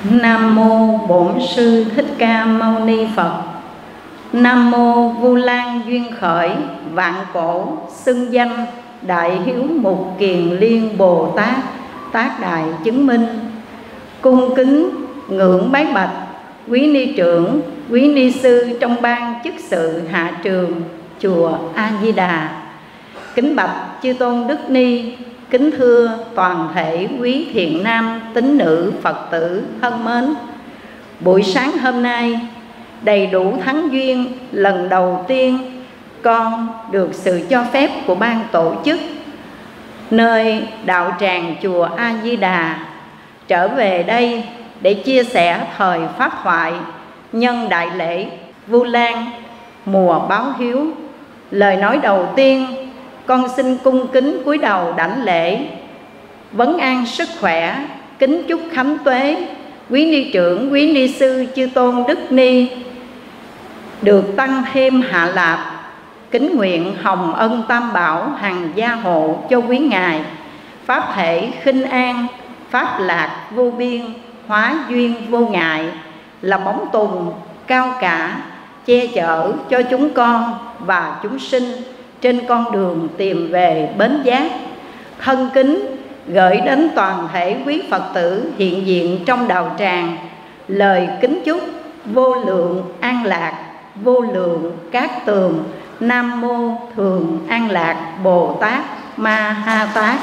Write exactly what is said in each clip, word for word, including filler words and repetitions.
Nam mô Bổn Sư Thích Ca Mâu Ni Phật. Nam mô Vu Lan duyên khởi, vạn cổ xưng danh Đại Hiếu Mục Kiền Liên Bồ Tát, tác đại chứng minh. Cung kính ngưỡng bái bạch quý ni trưởng, quý ni sư trong ban chức sự hạ trường chùa A Di Đà. Kính bạch chư tôn đức ni, kính thưa toàn thể quý thiện nam tín nữ Phật tử thân mến. Buổi sáng hôm nay đầy đủ thắng duyên, lần đầu tiên con được sự cho phép của ban tổ chức nơi đạo tràng chùa A Di Đà trở về đây để chia sẻ thời pháp thoại nhân đại lễ Vu Lan mùa báo hiếu. Lời nói đầu tiên, con xin cung kính cúi đầu đảnh lễ, vấn an sức khỏe, kính chúc khánh tuế quý ni trưởng, quý ni sư chư tôn đức ni được tăng thêm hạ lạp. Kính nguyện hồng ân tam bảo hằng gia hộ cho quý ngài, pháp thể khinh an, pháp lạc vô biên, hóa duyên vô ngại, là bóng tùng cao cả che chở cho chúng con và chúng sinh trên con đường tìm về bến giác. Thân kính gửi đến toàn thể quý Phật tử hiện diện trong đạo tràng lời kính chúc vô lượng an lạc, vô lượng cát tường. Nam mô Thường An Lạc Bồ Tát Ma Ha Tát.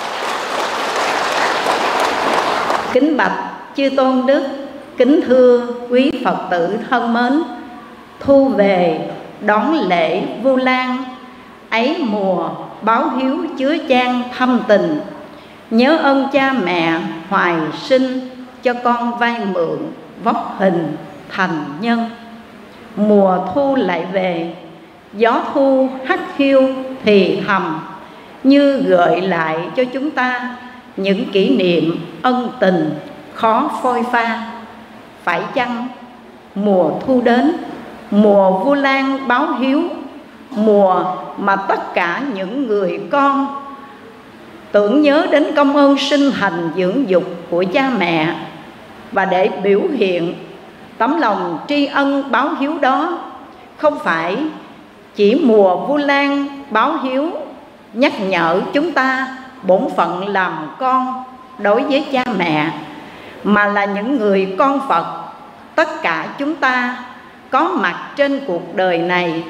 Kính bạch chư tôn đức, kính thưa quý Phật tử thân mến. Thu về đón lễ Vu Lan ấy mùa báo hiếu chứa chan thâm tình, nhớ ơn cha mẹ hoài sinh cho con vay mượn vóc hình thành nhân. Mùa thu lại về, gió thu hắt hiu thì thầm, như gợi lại cho chúng ta những kỷ niệm ân tình khó phôi pha. Phải chăng mùa thu đến, mùa Vu Lan báo hiếu, mùa mà tất cả những người con tưởng nhớ đến công ơn sinh thành dưỡng dục của cha mẹ, và để biểu hiện tấm lòng tri ân báo hiếu đó, không phải chỉ mùa Vu Lan báo hiếu nhắc nhở chúng ta bổn phận làm con đối với cha mẹ, mà là những người con Phật, tất cả chúng ta có mặt trên cuộc đời này,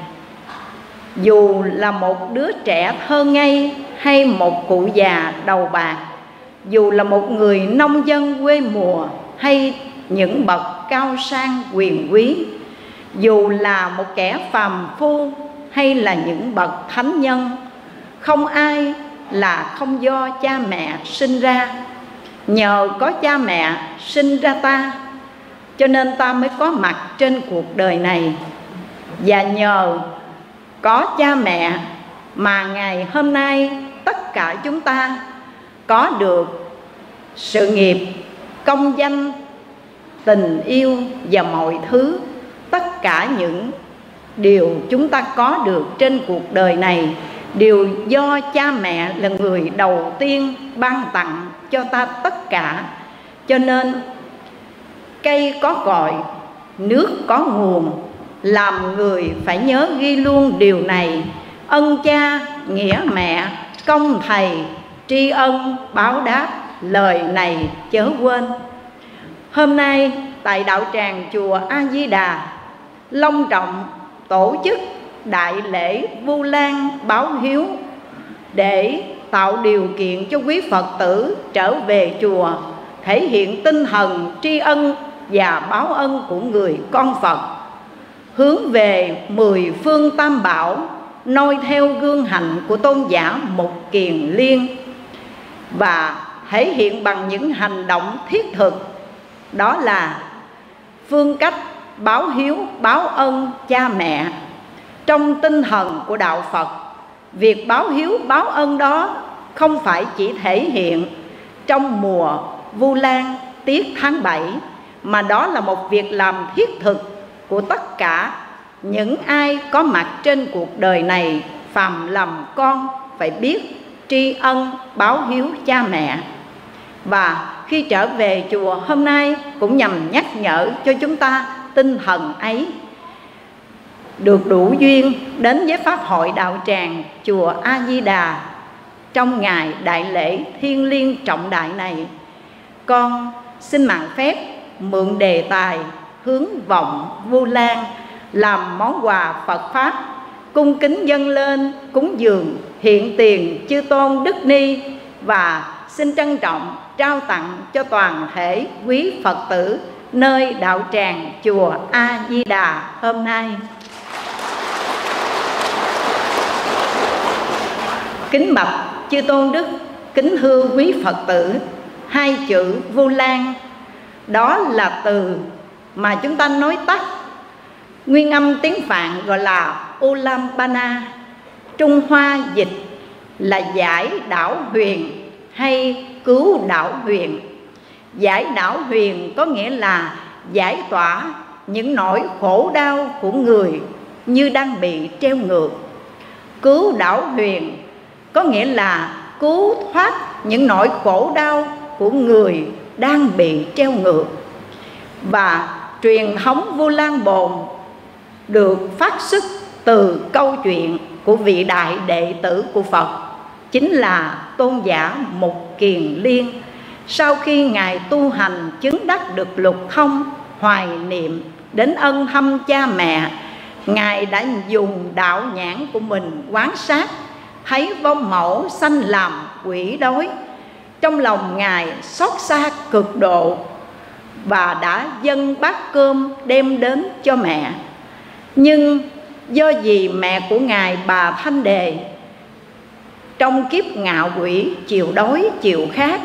dù là một đứa trẻ thơ ngây hay một cụ già đầu bạc, dù là một người nông dân quê mùa hay những bậc cao sang quyền quý, dù là một kẻ phàm phu hay là những bậc thánh nhân, không ai là không do cha mẹ sinh ra. Nhờ có cha mẹ sinh ra ta, cho nên ta mới có mặt trên cuộc đời này. Và nhờ có cha mẹ mà ngày hôm nay tất cả chúng ta có được sự nghiệp, công danh, tình yêu và mọi thứ. Tất cả những điều chúng ta có được trên cuộc đời này đều do cha mẹ là người đầu tiên ban tặng cho ta tất cả. Cho nên cây có cội, nước có nguồn, làm người phải nhớ ghi luôn điều này. Ân cha, nghĩa mẹ, công thầy, tri ân báo đáp, lời này chớ quên. Hôm nay tại đạo tràng chùa A Di Đà long trọng tổ chức đại lễ Vu Lan báo hiếu, để tạo điều kiện cho quý Phật tử trở về chùa, thể hiện tinh thần tri ân và báo ân của người con Phật, hướng về mười phương tam bảo, noi theo gương hạnh của tôn giả Mục Kiền Liên, và thể hiện bằng những hành động thiết thực. Đó là phương cách báo hiếu, báo ân cha mẹ trong tinh thần của đạo Phật. Việc báo hiếu, báo ân đó không phải chỉ thể hiện trong mùa Vu Lan tiết tháng bảy, mà đó là một việc làm thiết thực của tất cả những ai có mặt trên cuộc đời này. Phàm làm con phải biết tri ân báo hiếu cha mẹ. Và khi trở về chùa hôm nay cũng nhằm nhắc nhở cho chúng ta tinh thần ấy. Được đủ duyên đến với Pháp hội Đạo Tràng chùa A Di Đà trong ngày đại lễ thiêng liêng trọng đại này, con xin mạn phép mượn đề tài hướng vọng Vu Lan làm món quà Phật Pháp, cung kính dâng lên cúng dường hiện tiền chư tôn Đức Ni, và xin trân trọng trao tặng cho toàn thể quý Phật tử nơi đạo tràng chùa A Di Đà hôm nay. Kính bạch chư tôn đức, kính thưa quý Phật tử, hai chữ Vu Lan đó là từ mà chúng ta nói tắt, nguyên âm tiếng Phạn gọi là Ulampana, Trung Hoa dịch là giải đảo huyền hay cứu đảo huyền. Giải đảo huyền có nghĩa là giải tỏa những nỗi khổ đau của người như đang bị treo ngược. Cứu đảo huyền có nghĩa là cứu thoát những nỗi khổ đau của người đang bị treo ngược. Và truyền thống Vu Lan Bồn được phát xuất từ câu chuyện của vị đại đệ tử của Phật, chính là tôn giả Mục Kiền Liên. Sau khi Ngài tu hành chứng đắc được lục thông, hoài niệm đến ân thăm cha mẹ, Ngài đã dùng đạo nhãn của mình quan sát, thấy vong mẫu sanh làm quỷ đói. Trong lòng Ngài xót xa cực độ và đã dâng bát cơm đem đến cho mẹ. Nhưng do vì mẹ của Ngài bà Thanh Đề trong kiếp ngạo quỷ chịu đói chịu khát,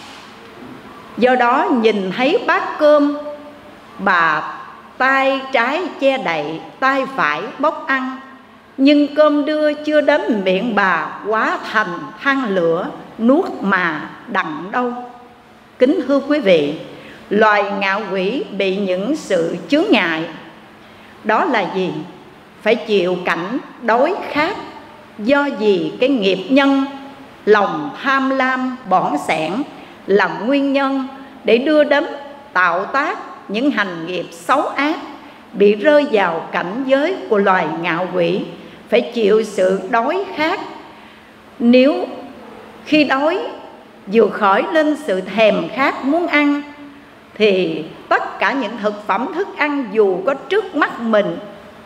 do đó nhìn thấy bát cơm, bà tay trái che đậy, tay phải bốc ăn. Nhưng cơm đưa chưa đến miệng bà hóa thành than lửa, nuốt mà đặng đâu. Kính thưa quý vị, loài ngạo quỷ bị những sự chướng ngại, đó là gì? Phải chịu cảnh đói khát, do vì cái nghiệp nhân lòng tham lam bỏn sẻn là nguyên nhân để đưa đến tạo tác những hành nghiệp xấu ác, bị rơi vào cảnh giới của loài ngạo quỷ, phải chịu sự đói khát. Nếu khi đói vừa khởi lên sự thèm khát muốn ăn, thì tất cả những thực phẩm thức ăn dù có trước mắt mình,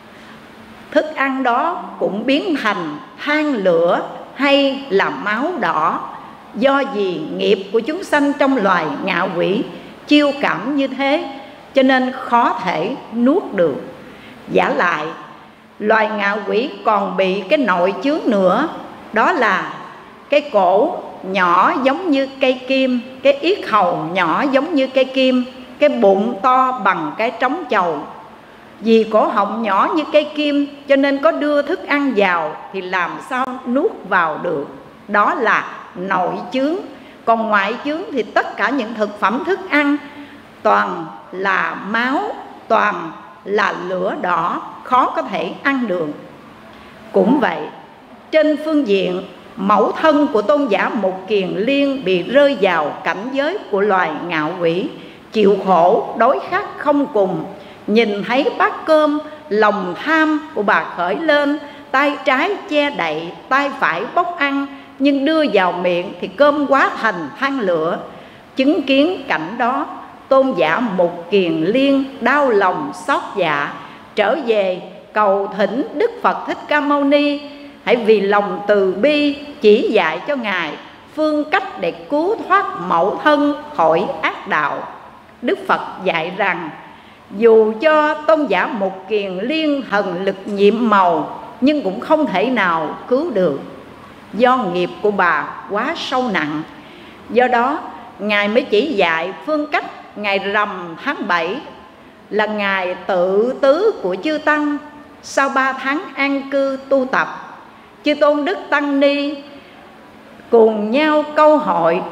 thức ăn đó cũng biến thành than lửa hay là máu đỏ, do vì nghiệp của chúng sanh trong loài ngạo quỷ chiêu cảm như thế, cho nên khó thể nuốt được. Giả lại, loài ngạo quỷ còn bị cái nội chướng nữa, đó là cái cổ nhỏ giống như cây kim, cái yết hầu nhỏ giống như cây kim, cái bụng to bằng cái trống chầu. Vì cổ họng nhỏ như cây kim cho nên có đưa thức ăn vào thì làm sao nuốt vào được. Đó là nội chướng. Còn ngoại chướng thì tất cả những thực phẩm thức ăn toàn là máu, toàn là lửa đỏ, khó có thể ăn được. Cũng vậy, trên phương diện mẫu thân của tôn giả Mục Kiền Liên bị rơi vào cảnh giới của loài ngạo quỷ, chịu khổ đói khát không cùng. Nhìn thấy bát cơm, lòng tham của bà khởi lên, tay trái che đậy, tay phải bốc ăn, nhưng đưa vào miệng thì cơm hóa thành than lửa. Chứng kiến cảnh đó, tôn giả Mục Kiền Liên đau lòng xót dạ, trở về cầu thỉnh Đức Phật Thích Ca Mâu Ni hãy vì lòng từ bi chỉ dạy cho Ngài phương cách để cứu thoát mẫu thân khỏi ác đạo. Đức Phật dạy rằng dù cho tôn giả Mục Kiền Liên thần lực nhiệm màu, nhưng cũng không thể nào cứu được, do nghiệp của bà quá sâu nặng. Do đó Ngài mới chỉ dạy phương cách ngày rằm tháng bảy là ngày tự tứ của chư Tăng. Sau ba tháng an cư tu tập, chư tôn đức Tăng Ni cùng nhau câu hội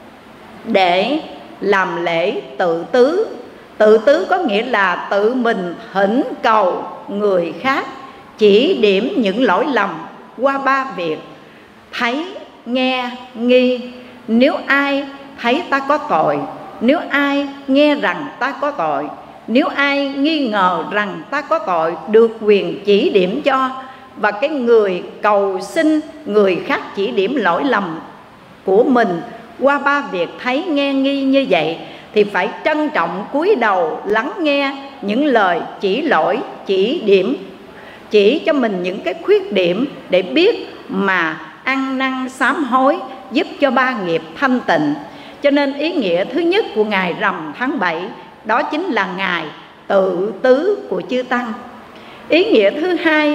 để làm lễ tự tứ. Tự tứ có nghĩa là tự mình thỉnh cầu người khác chỉ điểm những lỗi lầm qua ba việc: thấy, nghe, nghi. Nếu ai thấy ta có tội nếu ai nghe rằng ta có tội, nếu ai nghi ngờ rằng ta có tội, được quyền chỉ điểm cho. Và cái người cầu xin người khác chỉ điểm lỗi lầm của mình qua ba việc thấy nghe nghi như vậy, thì phải trân trọng cúi đầu lắng nghe những lời chỉ lỗi, chỉ điểm, chỉ cho mình những cái khuyết điểm để biết mà ăn năn sám hối, giúp cho ba nghiệp thanh tịnh. Cho nên ý nghĩa thứ nhất của ngày rằm tháng bảy đó chính là ngày tự tứ của chư Tăng. Ý nghĩa thứ hai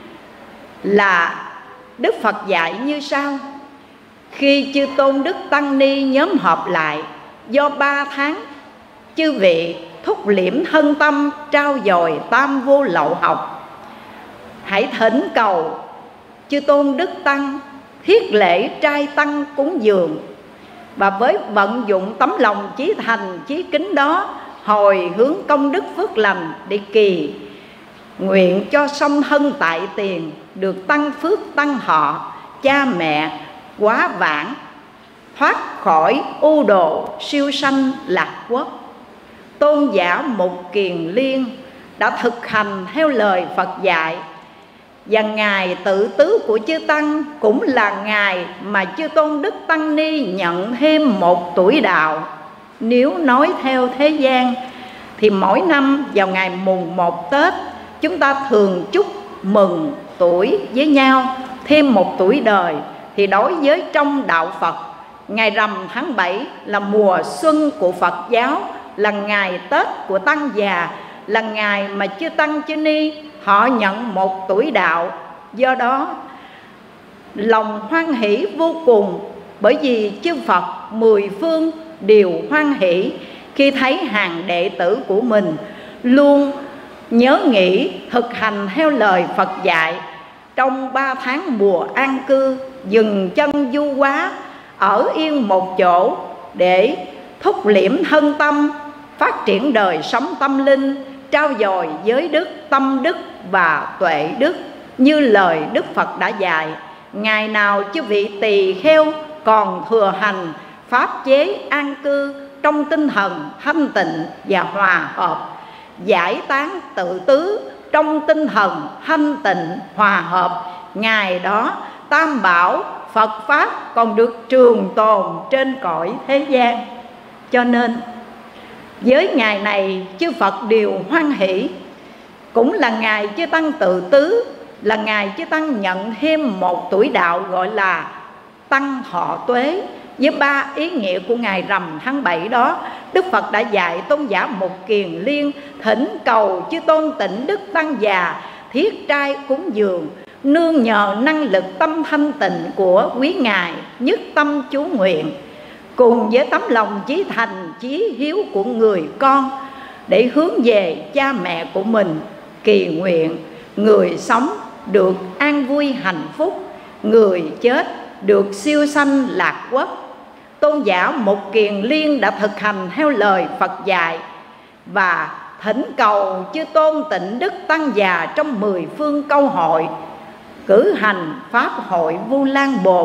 là Đức Phật dạy như sau: khi chư Tôn Đức Tăng Ni nhóm họp lại, do ba tháng chư vị thúc liễm thân tâm, trao dồi tam vô lậu học, hãy thỉnh cầu chư Tôn Đức Tăng thiết lễ trai tăng cúng dường, và với vận dụng tấm lòng chí thành chí kính đó, hồi hướng công đức phước lành để kỳ nguyện cho song thân tại tiền được tăng phước tăng họ, cha mẹ quá vãng thoát khỏi u đồ, siêu sanh lạc quốc. Tôn giả Mục Kiền Liên đã thực hành theo lời Phật dạy, và ngày tự tứ của chư Tăng cũng là ngày mà chư Tôn Đức Tăng Ni nhận thêm một tuổi đạo. Nếu nói theo thế gian thì mỗi năm vào ngày mùng một Tết, chúng ta thường chúc mừng tuổi với nhau thêm một tuổi đời. Thì đối với trong đạo Phật, ngày rằm tháng bảy là mùa xuân của Phật giáo, là ngày Tết của Tăng già, là ngày mà chư Tăng chư Ni họ nhận một tuổi đạo. Do đó lòng hoan hỷ vô cùng, bởi vì chư Phật mười phương đều hoan hỷ khi thấy hàng đệ tử của mình luôn nhớ nghĩ thực hành theo lời Phật dạy. Trong ba tháng mùa an cư, dừng chân du hóa, ở yên một chỗ để thúc liễm thân tâm, phát triển đời sống tâm linh, trao dồi giới đức, tâm đức và tuệ đức như lời Đức Phật đã dạy. Ngày nào chư vị tỳ kheo còn thừa hành pháp chế an cư trong tinh thần thanh tịnh và hòa hợp, giải tán tự tứ trong tinh thần thanh tịnh hòa hợp, ngày đó tam bảo Phật pháp còn được trường tồn trên cõi thế gian. Cho nên với ngày này chư Phật đều hoan hỷ, cũng là ngày chư Tăng tự tứ, là ngày chư Tăng nhận thêm một tuổi đạo gọi là tăng thọ tuế. Với ba ý nghĩa của ngày rằm tháng bảy đó, Đức Phật đã dạy Tôn giả Mục Kiền Liên thỉnh cầu chư Tôn Tịnh Đức Tăng già thiết trai cúng dường, nương nhờ năng lực tâm thanh tịnh của quý ngài, nhất tâm chú nguyện, cùng với tấm lòng chí thành chí hiếu của người con, để hướng về cha mẹ của mình, kỳ nguyện người sống được an vui hạnh phúc, người chết được siêu sanh lạc quốc. Tôn giả Mục Kiền Liên đã thực hành theo lời Phật dạy và thỉnh cầu chư Tôn Tịnh Đức Tăng già trong mười phương câu hội cử hành pháp hội Vu Lan Bồn,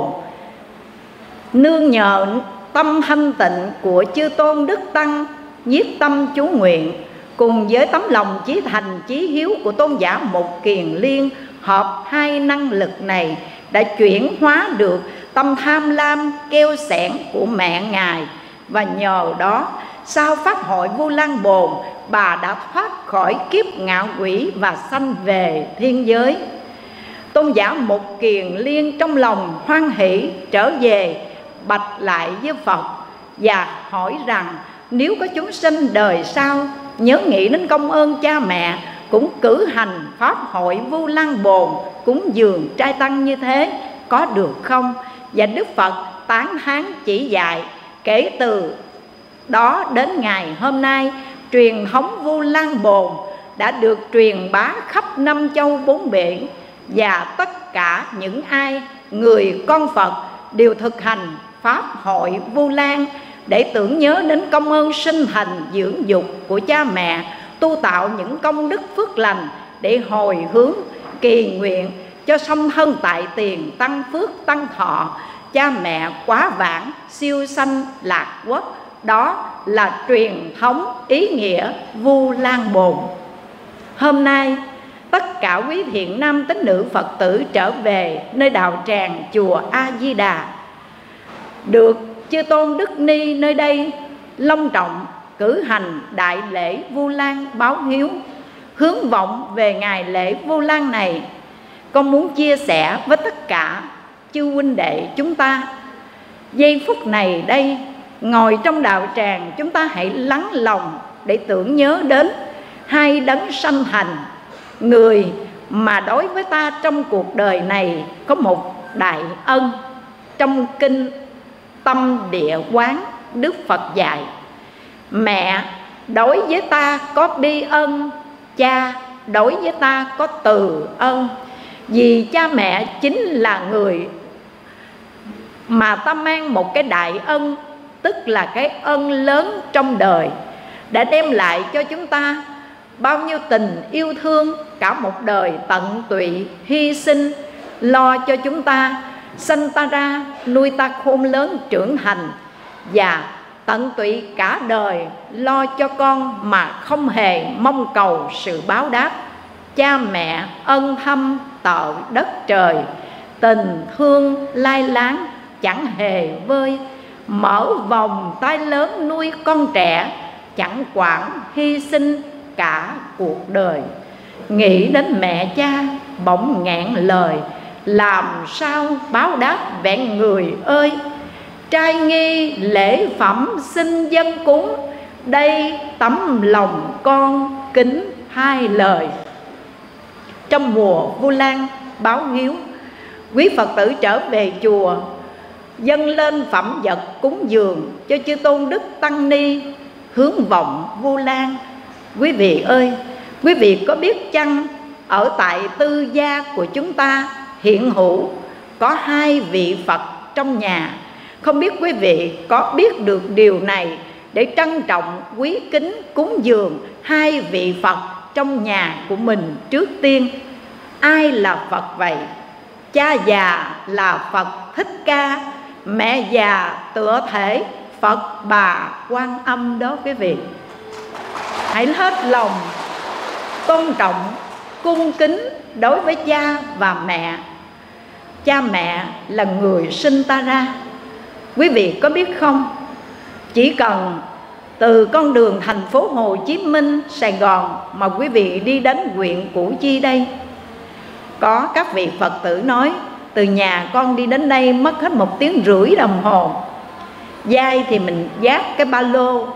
nương nhờ tâm thanh tịnh của chư Tôn Đức Tăng, nhiếp tâm chú nguyện, cùng với tấm lòng chí thành chí hiếu của Tôn giả Mục Kiền Liên, hợp hai năng lực này đã chuyển hóa được tâm tham lam keo xẻn của mẹ ngài. Và nhờ đó sau pháp hội Vu Lan Bồn, bà đã thoát khỏi kiếp ngạo quỷ và sanh về thiên giới. Tôn giả Mục Kiền Liên trong lòng hoan hỷ trở về bạch lại với Phật và hỏi rằng nếu có chúng sinh đời sau nhớ nghĩ đến công ơn cha mẹ, cũng cử hành pháp hội Vu Lan Bồn cúng dường trai tăng như thế, có được không? Và Đức Phật tán thán chỉ dạy. Kể từ đó đến ngày hôm nay, truyền thống Vu Lan Bồn đã được truyền bá khắp năm châu bốn biển, và tất cả những ai người con Phật đều thực hành pháp hội Vu Lan để tưởng nhớ đến công ơn sinh thành dưỡng dục của cha mẹ, tu tạo những công đức phước lành để hồi hướng kỳ nguyện cho song thân tại tiền tăng phước tăng thọ, cha mẹ quá vãng siêu sanh lạc quốc, đó là truyền thống ý nghĩa Vu Lan Bồn. Hôm nay tất cả quý thiện nam tín nữ Phật tử trở về nơi đạo tràng chùa A Di Đà, được chư tôn Đức Ni nơi đây long trọng cử hành đại lễ Vu Lan báo hiếu. Hướng vọng về ngày lễ Vu Lan này, con muốn chia sẻ với tất cả chư huynh đệ chúng ta. Giây phút này đây, ngồi trong đạo tràng, chúng ta hãy lắng lòng để tưởng nhớ đến hai đấng sanh thành, người mà đối với ta trong cuộc đời này có một đại ân. Trong kinh Tâm Địa Quán, Đức Phật dạy: mẹ đối với ta có bi ân, cha đối với ta có từ ân. Vì cha mẹ chính là người mà ta mang một cái đại ân, tức là cái ân lớn trong đời, đã đem lại cho chúng ta bao nhiêu tình yêu thương, cả một đời tận tụy hy sinh, lo cho chúng ta, sanh ta ra, nuôi ta khôn lớn trưởng thành, và tận tụy cả đời lo cho con mà không hề mong cầu sự báo đáp. Cha mẹ ân thâm tợ đất trời, tình thương lai láng chẳng hề vơi. Mở vòng tay lớn nuôi con trẻ, chẳng quản hy sinh cả cuộc đời. Nghĩ đến mẹ cha bỗng nghẹn lời, làm sao báo đáp vẹn người ơi. Trai nghi lễ phẩm xin dân cúng, đây tấm lòng con kính hai lời. Trong mùa Vu Lan báo hiếu, quý Phật tử trở về chùa dâng lên phẩm vật cúng dường cho chư tôn đức tăng ni, hướng vọng Vu Lan. Quý vị ơi, quý vị có biết chăng, ở tại tư gia của chúng ta hiện hữu có hai vị Phật trong nhà. Không biết quý vị có biết được điều này để trân trọng quý kính cúng dường hai vị Phật trong nhà của mình trước tiên. Ai là Phật vậy? Cha già là Phật Thích Ca, mẹ già tựa thể Phật Bà Quan Âm đó quý vị. Hãy hết lòng tôn trọng, cung kính đối với cha và mẹ. Cha mẹ là người sinh ta ra. Quý vị có biết không, chỉ cần từ con đường thành phố Hồ Chí Minh, Sài Gòn mà quý vị đi đến huyện Củ Chi đây, có các vị Phật tử nói từ nhà con đi đến đây mất hết một tiếng rưỡi đồng hồ. Vai thì mình vác cái ba lô,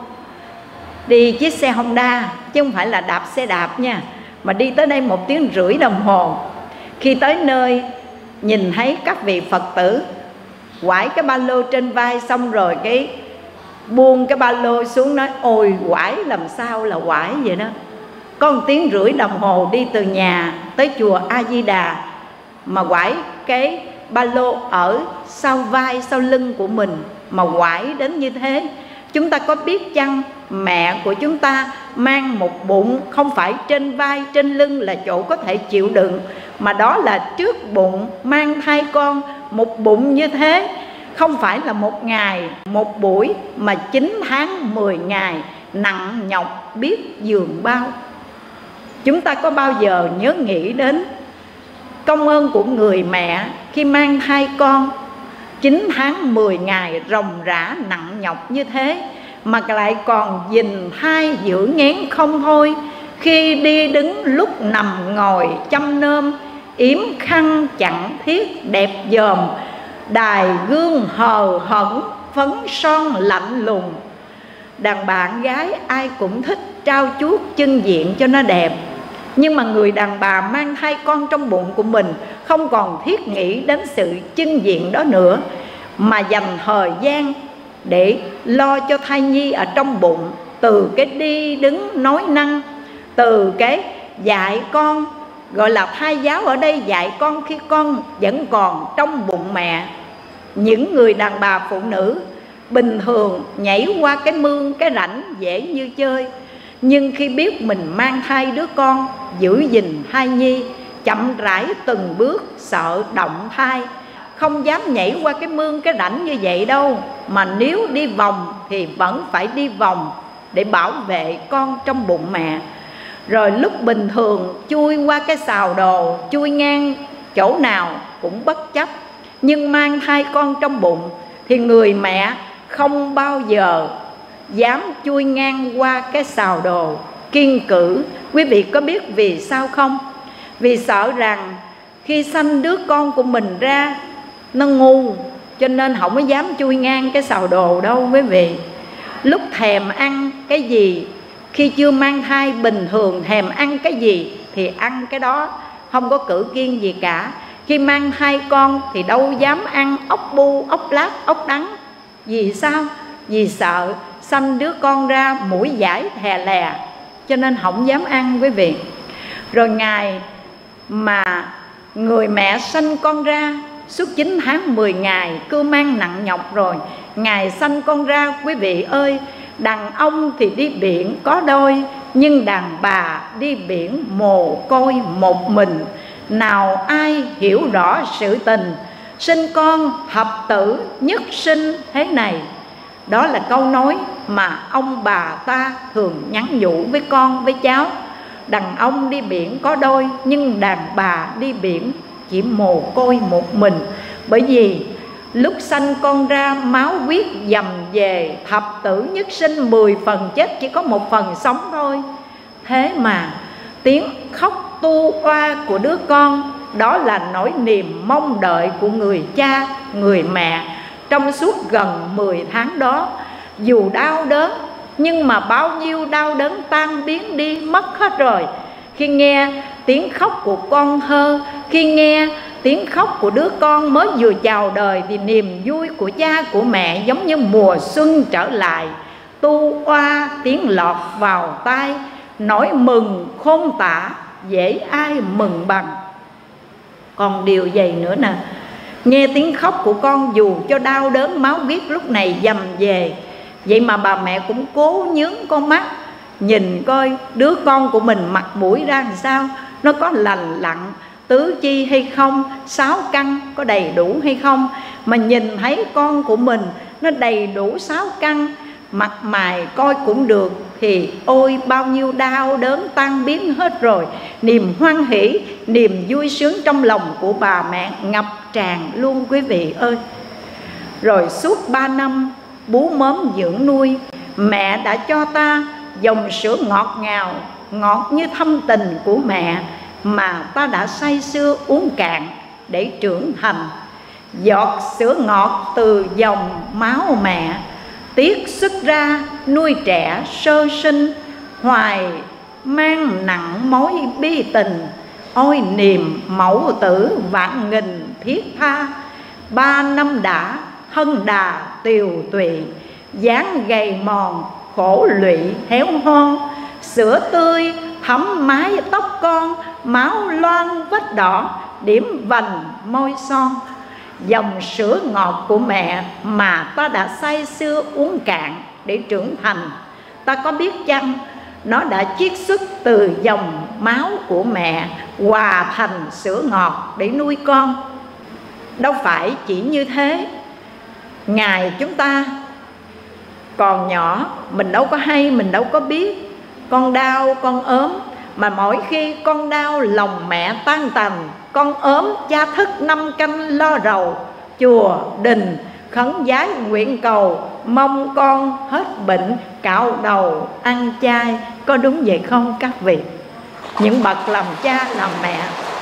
đi chiếc xe Honda chứ không phải là đạp xe đạp nha, mà đi tới đây một tiếng rưỡi đồng hồ. Khi tới nơi nhìn thấy các vị Phật tử quải cái ba lô trên vai, xong rồi cái buông cái ba lô xuống nói ôi quải làm sao là quải vậy đó. Có một tiếng rưỡi đồng hồ đi từ nhà tới chùa A Di Đà mà quải cái ba lô ở sau vai sau lưng của mình mà quải đến như thế. Chúng ta có biết chăng mẹ của chúng ta mang một bụng, không phải trên vai trên lưng là chỗ có thể chịu đựng, mà đó là trước bụng mang thai con. Một bụng như thế không phải là một ngày một buổi, mà chín tháng mười ngày, nặng nhọc biết dường bao. Chúng ta có bao giờ nhớ nghĩ đến công ơn của người mẹ khi mang thai con chín tháng mười ngày ròng rã nặng nhọc như thế, mà lại còn dình thai giữ nghén không thôi. Khi đi đứng lúc nằm ngồi chăm nom, yếm khăn chẳng thiết đẹp dòm, đài gương hờ hững phấn son lạnh lùng. Đàn bạn gái ai cũng thích trao chuốt chân diện cho nó đẹp, nhưng mà người đàn bà mang thai con trong bụng của mình không còn thiết nghĩ đến sự chân diện đó nữa, mà dành thời gian để lo cho thai nhi ở trong bụng. Từ cái đi đứng nói năng, từ cái dạy con, gọi là thai giáo ở đây, dạy con khi con vẫn còn trong bụng mẹ. Những người đàn bà phụ nữ bình thường nhảy qua cái mương cái rãnh dễ như chơi, nhưng khi biết mình mang thai đứa con, giữ gìn thai nhi, chậm rãi từng bước sợ động thai, không dám nhảy qua cái mương cái rãnh như vậy đâu, mà nếu đi vòng thì vẫn phải đi vòng để bảo vệ con trong bụng mẹ. Rồi lúc bình thường chui qua cái xào đồ, chui ngang chỗ nào cũng bất chấp, nhưng mang thai con trong bụng thì người mẹ không bao giờ dám chui ngang qua cái xào đồ, kiêng cữ. Quý vị có biết vì sao không? Vì sợ rằng khi sanh đứa con của mình ra nó ngu, cho nên không có dám chui ngang cái xào đồ đâu quý vị. Lúc thèm ăn cái gì, khi chưa mang thai bình thường thèm ăn cái gì thì ăn cái đó, không có cử kiêng gì cả. Khi mang thai con thì đâu dám ăn ốc bu, ốc lát, ốc đắng. Vì sao? Vì sợ sanh đứa con ra mũi dãi thè lè, cho nên không dám ăn quý vị. Rồi ngày mà người mẹ sanh con ra, suốt chín tháng mười ngày cưu mang nặng nhọc rồi, ngày sanh con ra quý vị ơi, đàn ông thì đi biển có đôi, nhưng đàn bà đi biển mồ côi một mình. Nào ai hiểu rõ sự tình, sinh con thập tử nhất sinh thế này. Đó là câu nói mà ông bà ta thường nhắn nhủ với con, với cháu. Đàn ông đi biển có đôi, nhưng đàn bà đi biển chỉ mồ côi một mình. Bởi vì lúc sanh con ra máu huyết dầm về, thập tử nhất sinh, mười phần chết chỉ có một phần sống thôi. Thế mà tiếng khóc tu oa của đứa con, đó là nỗi niềm mong đợi của người cha, người mẹ trong suốt gần mười tháng đó. Dù đau đớn, nhưng mà bao nhiêu đau đớn tan biến đi mất hết rồi. Khi nghe tiếng khóc của con thơ, khi nghe tiếng khóc của đứa con mới vừa chào đời, thì niềm vui của cha của mẹ giống như mùa xuân trở lại. Tu oa tiếng lọt vào tai, nỗi mừng khôn tả, dễ ai mừng bằng. Còn điều gì nữa nè, nghe tiếng khóc của con dù cho đau đớn máu huyết lúc này dầm về, vậy mà bà mẹ cũng cố nhướng con mắt, nhìn coi đứa con của mình mặt mũi ra làm sao, nó có lành lặn tứ chi hay không, sáu căn có đầy đủ hay không. Mà nhìn thấy con của mình nó đầy đủ sáu căn, mặt mày coi cũng được, thì ôi bao nhiêu đau đớn tan biến hết rồi. Niềm hoan hỷ, niềm vui sướng trong lòng của bà mẹ ngập tràn luôn quý vị ơi. Rồi suốt ba năm bú mớm dưỡng nuôi, mẹ đã cho ta dòng sữa ngọt ngào, ngọt như thâm tình của mẹ, mà ta đã say sưa uống cạn để trưởng thành. Giọt sữa ngọt từ dòng máu mẹ tiết xuất ra nuôi trẻ sơ sinh, hoài mang nặng mối bi tình. Ôi niềm mẫu tử vạn nghìn thiết tha, ba năm đã thân đà tiều tụy, dáng gầy mòn khổ lụy héo hon. Sữa tươi thấm mái tóc con, máu loang vết đỏ điểm vành môi son. Dòng sữa ngọt của mẹ mà ta đã say sưa uống cạn để trưởng thành, ta có biết chăng nó đã chiết xuất từ dòng máu của mẹ hòa thành sữa ngọt để nuôi con. Đâu phải chỉ như thế, ngày chúng ta còn nhỏ mình đâu có hay, mình đâu có biết. Con đau, con ốm, mà mỗi khi con đau lòng mẹ tan tành, con ốm cha thức năm canh lo rầu, chùa đình khấn vái nguyện cầu, mong con hết bệnh cạo đầu ăn chay. Có đúng vậy không các vị? Những bậc làm cha làm mẹ.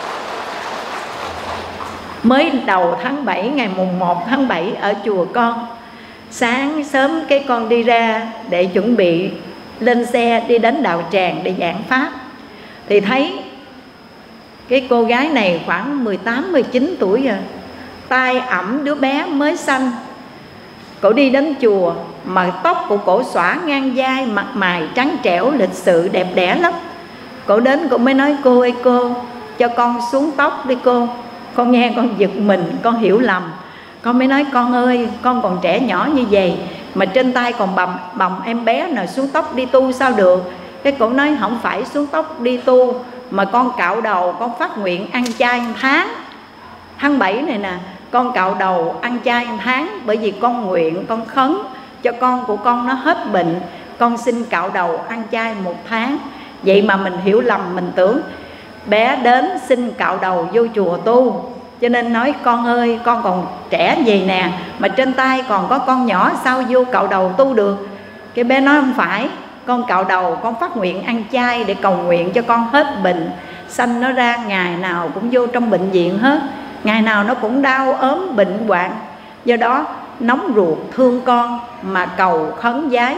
Mới đầu tháng bảy, ngày mùng một tháng bảy ở chùa con, sáng sớm cái con đi ra để chuẩn bị lên xe đi đến đạo tràng để giảng pháp, thì thấy cái cô gái này khoảng mười tám, mười chín tuổi rồi, tay ẵm đứa bé mới sanh. Cổ đi đến chùa mà tóc của cổ xõa ngang vai, mặt mày trắng trẻo lịch sự đẹp đẽ lắm. Cổ đến cổ mới nói: cô ơi cô, cho con xuống tóc đi cô. Con nghe con giật mình, con hiểu lầm. Con mới nói: con ơi, con còn trẻ nhỏ như vậy mà trên tay còn bầm bầm em bé nè, xuống tóc đi tu sao được. Cái cổ nói: không phải xuống tóc đi tu, mà con cạo đầu, con phát nguyện ăn chay một tháng. Tháng bảy này nè, con cạo đầu ăn chay một tháng, bởi vì con nguyện, con khấn cho con của con nó hết bệnh, con xin cạo đầu ăn chay một tháng. Vậy mà mình hiểu lầm, mình tưởng bé đến xin cạo đầu vô chùa tu, cho nên nói con ơi, con còn trẻ vậy nè, mà trên tay còn có con nhỏ, sao vô cạo đầu tu được? Cái bé nói không phải, con cạo đầu con phát nguyện ăn chay để cầu nguyện cho con hết bệnh. Sanh nó ra ngày nào cũng vô trong bệnh viện hết, ngày nào nó cũng đau ốm bệnh hoạn. Do đó nóng ruột thương con mà cầu khấn vái.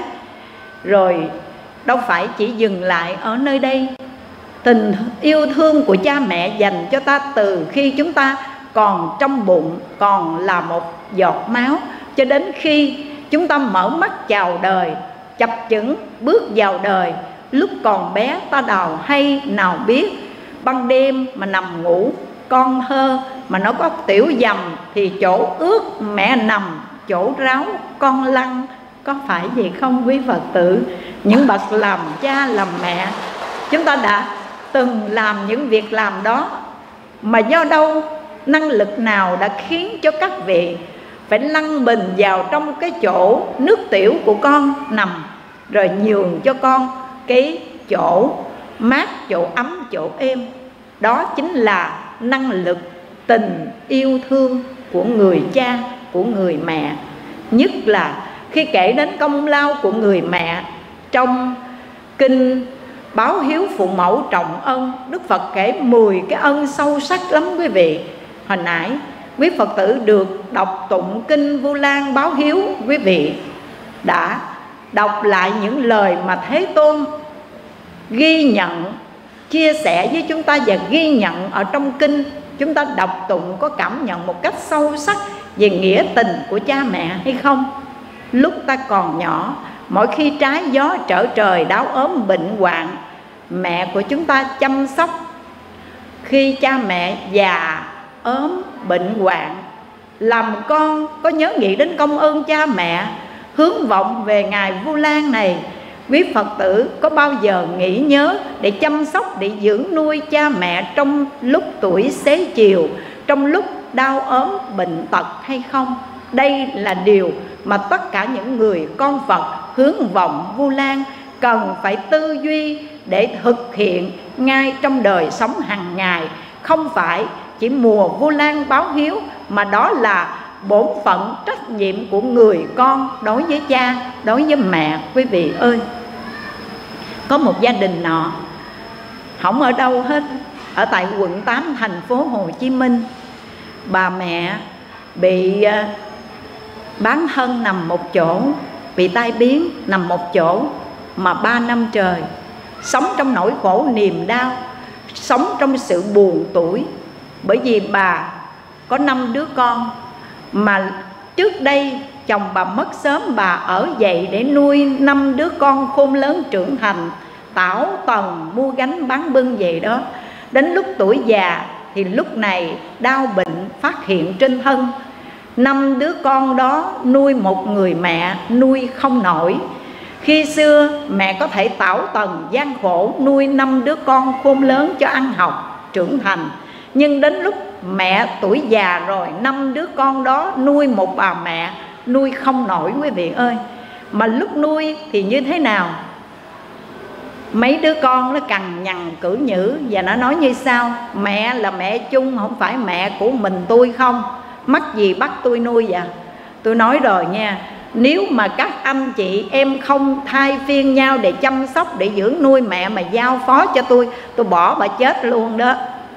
Rồi đâu phải chỉ dừng lại ở nơi đây. Tình yêu thương của cha mẹ dành cho ta từ khi chúng ta còn trong bụng, còn là một giọt máu, cho đến khi chúng ta mở mắt chào đời, chập chững bước vào đời. Lúc còn bé ta đào hay nào biết, ban đêm mà nằm ngủ con thơ, mà nó có tiểu dầm thì chỗ ướt mẹ nằm, chỗ ráo con lăn. Có phải vậy không quý Phật tử? Những bậc làm cha làm mẹ, chúng ta đã từng làm những việc làm đó, mà do đâu, năng lực nào đã khiến cho các vị phải lăn mình vào trong cái chỗ nước tiểu của con nằm, rồi nhường cho con cái chỗ mát, chỗ ấm, chỗ êm. Đó chính là năng lực tình yêu thương của người cha, của người mẹ. Nhất là khi kể đến công lao của người mẹ, trong kinh Báo Hiếu Phụ Mẫu Trọng Ân, Đức Phật kể mười cái ân sâu sắc lắm quý vị. Hồi nãy quý Phật tử được đọc tụng kinh Vu Lan báo hiếu, quý vị đã đọc lại những lời mà Thế Tôn ghi nhận, chia sẻ với chúng ta và ghi nhận ở trong kinh. Chúng ta đọc tụng có cảm nhận một cách sâu sắc về nghĩa tình của cha mẹ hay không? Lúc ta còn nhỏ, mỗi khi trái gió trở trời, đau ốm bệnh hoạn, mẹ của chúng ta chăm sóc. Khi cha mẹ già ốm bệnh hoạn, làm con có nhớ nghĩ đến công ơn cha mẹ, hướng vọng về ngày Vu Lan này. Quý Phật tử có bao giờ nghĩ nhớ để chăm sóc, để dưỡng nuôi cha mẹ trong lúc tuổi xế chiều, trong lúc đau ốm bệnh tật hay không? Đây là điều mà tất cả những người con Phật hướng vọng Vu Lan cần phải tư duy để thực hiện ngay trong đời sống hàng ngày. Không phải chỉ mùa Vu Lan báo hiếu, mà đó là bổn phận trách nhiệm của người con đối với cha, đối với mẹ. Quý vị ơi, có một gia đình nọ, không ở đâu hết, ở tại quận tám thành phố Hồ Chí Minh. Bà mẹ bị bán thân nằm một chỗ, bị tai biến nằm một chỗ mà ba năm trời, sống trong nỗi khổ niềm đau, sống trong sự buồn tủi. Bởi vì bà có năm đứa con, mà trước đây chồng bà mất sớm, bà ở dậy để nuôi năm đứa con khôn lớn trưởng thành, tảo tần mua gánh bán bưng về đó. Đến lúc tuổi già thì lúc này đau bệnh phát hiện trên thân. Năm đứa con đó nuôi một người mẹ nuôi không nổi. Khi xưa mẹ có thể tảo tần gian khổ nuôi năm đứa con khôn lớn cho ăn học trưởng thành, nhưng đến lúc mẹ tuổi già rồi, năm đứa con đó nuôi một bà mẹ nuôi không nổi quý vị ơi. Mà lúc nuôi thì như thế nào? Mấy đứa con nó cằn nhằn cử nhữ, và nó nói như sau: mẹ là mẹ chung, không phải mẹ của mình tôi không, mắc gì bắt tôi nuôi vậy? Tôi nói rồi nha, nếu mà các anh chị em không thay phiên nhau để chăm sóc, để dưỡng nuôi mẹ, mà giao phó cho tôi, tôi bỏ bà chết luôn đó.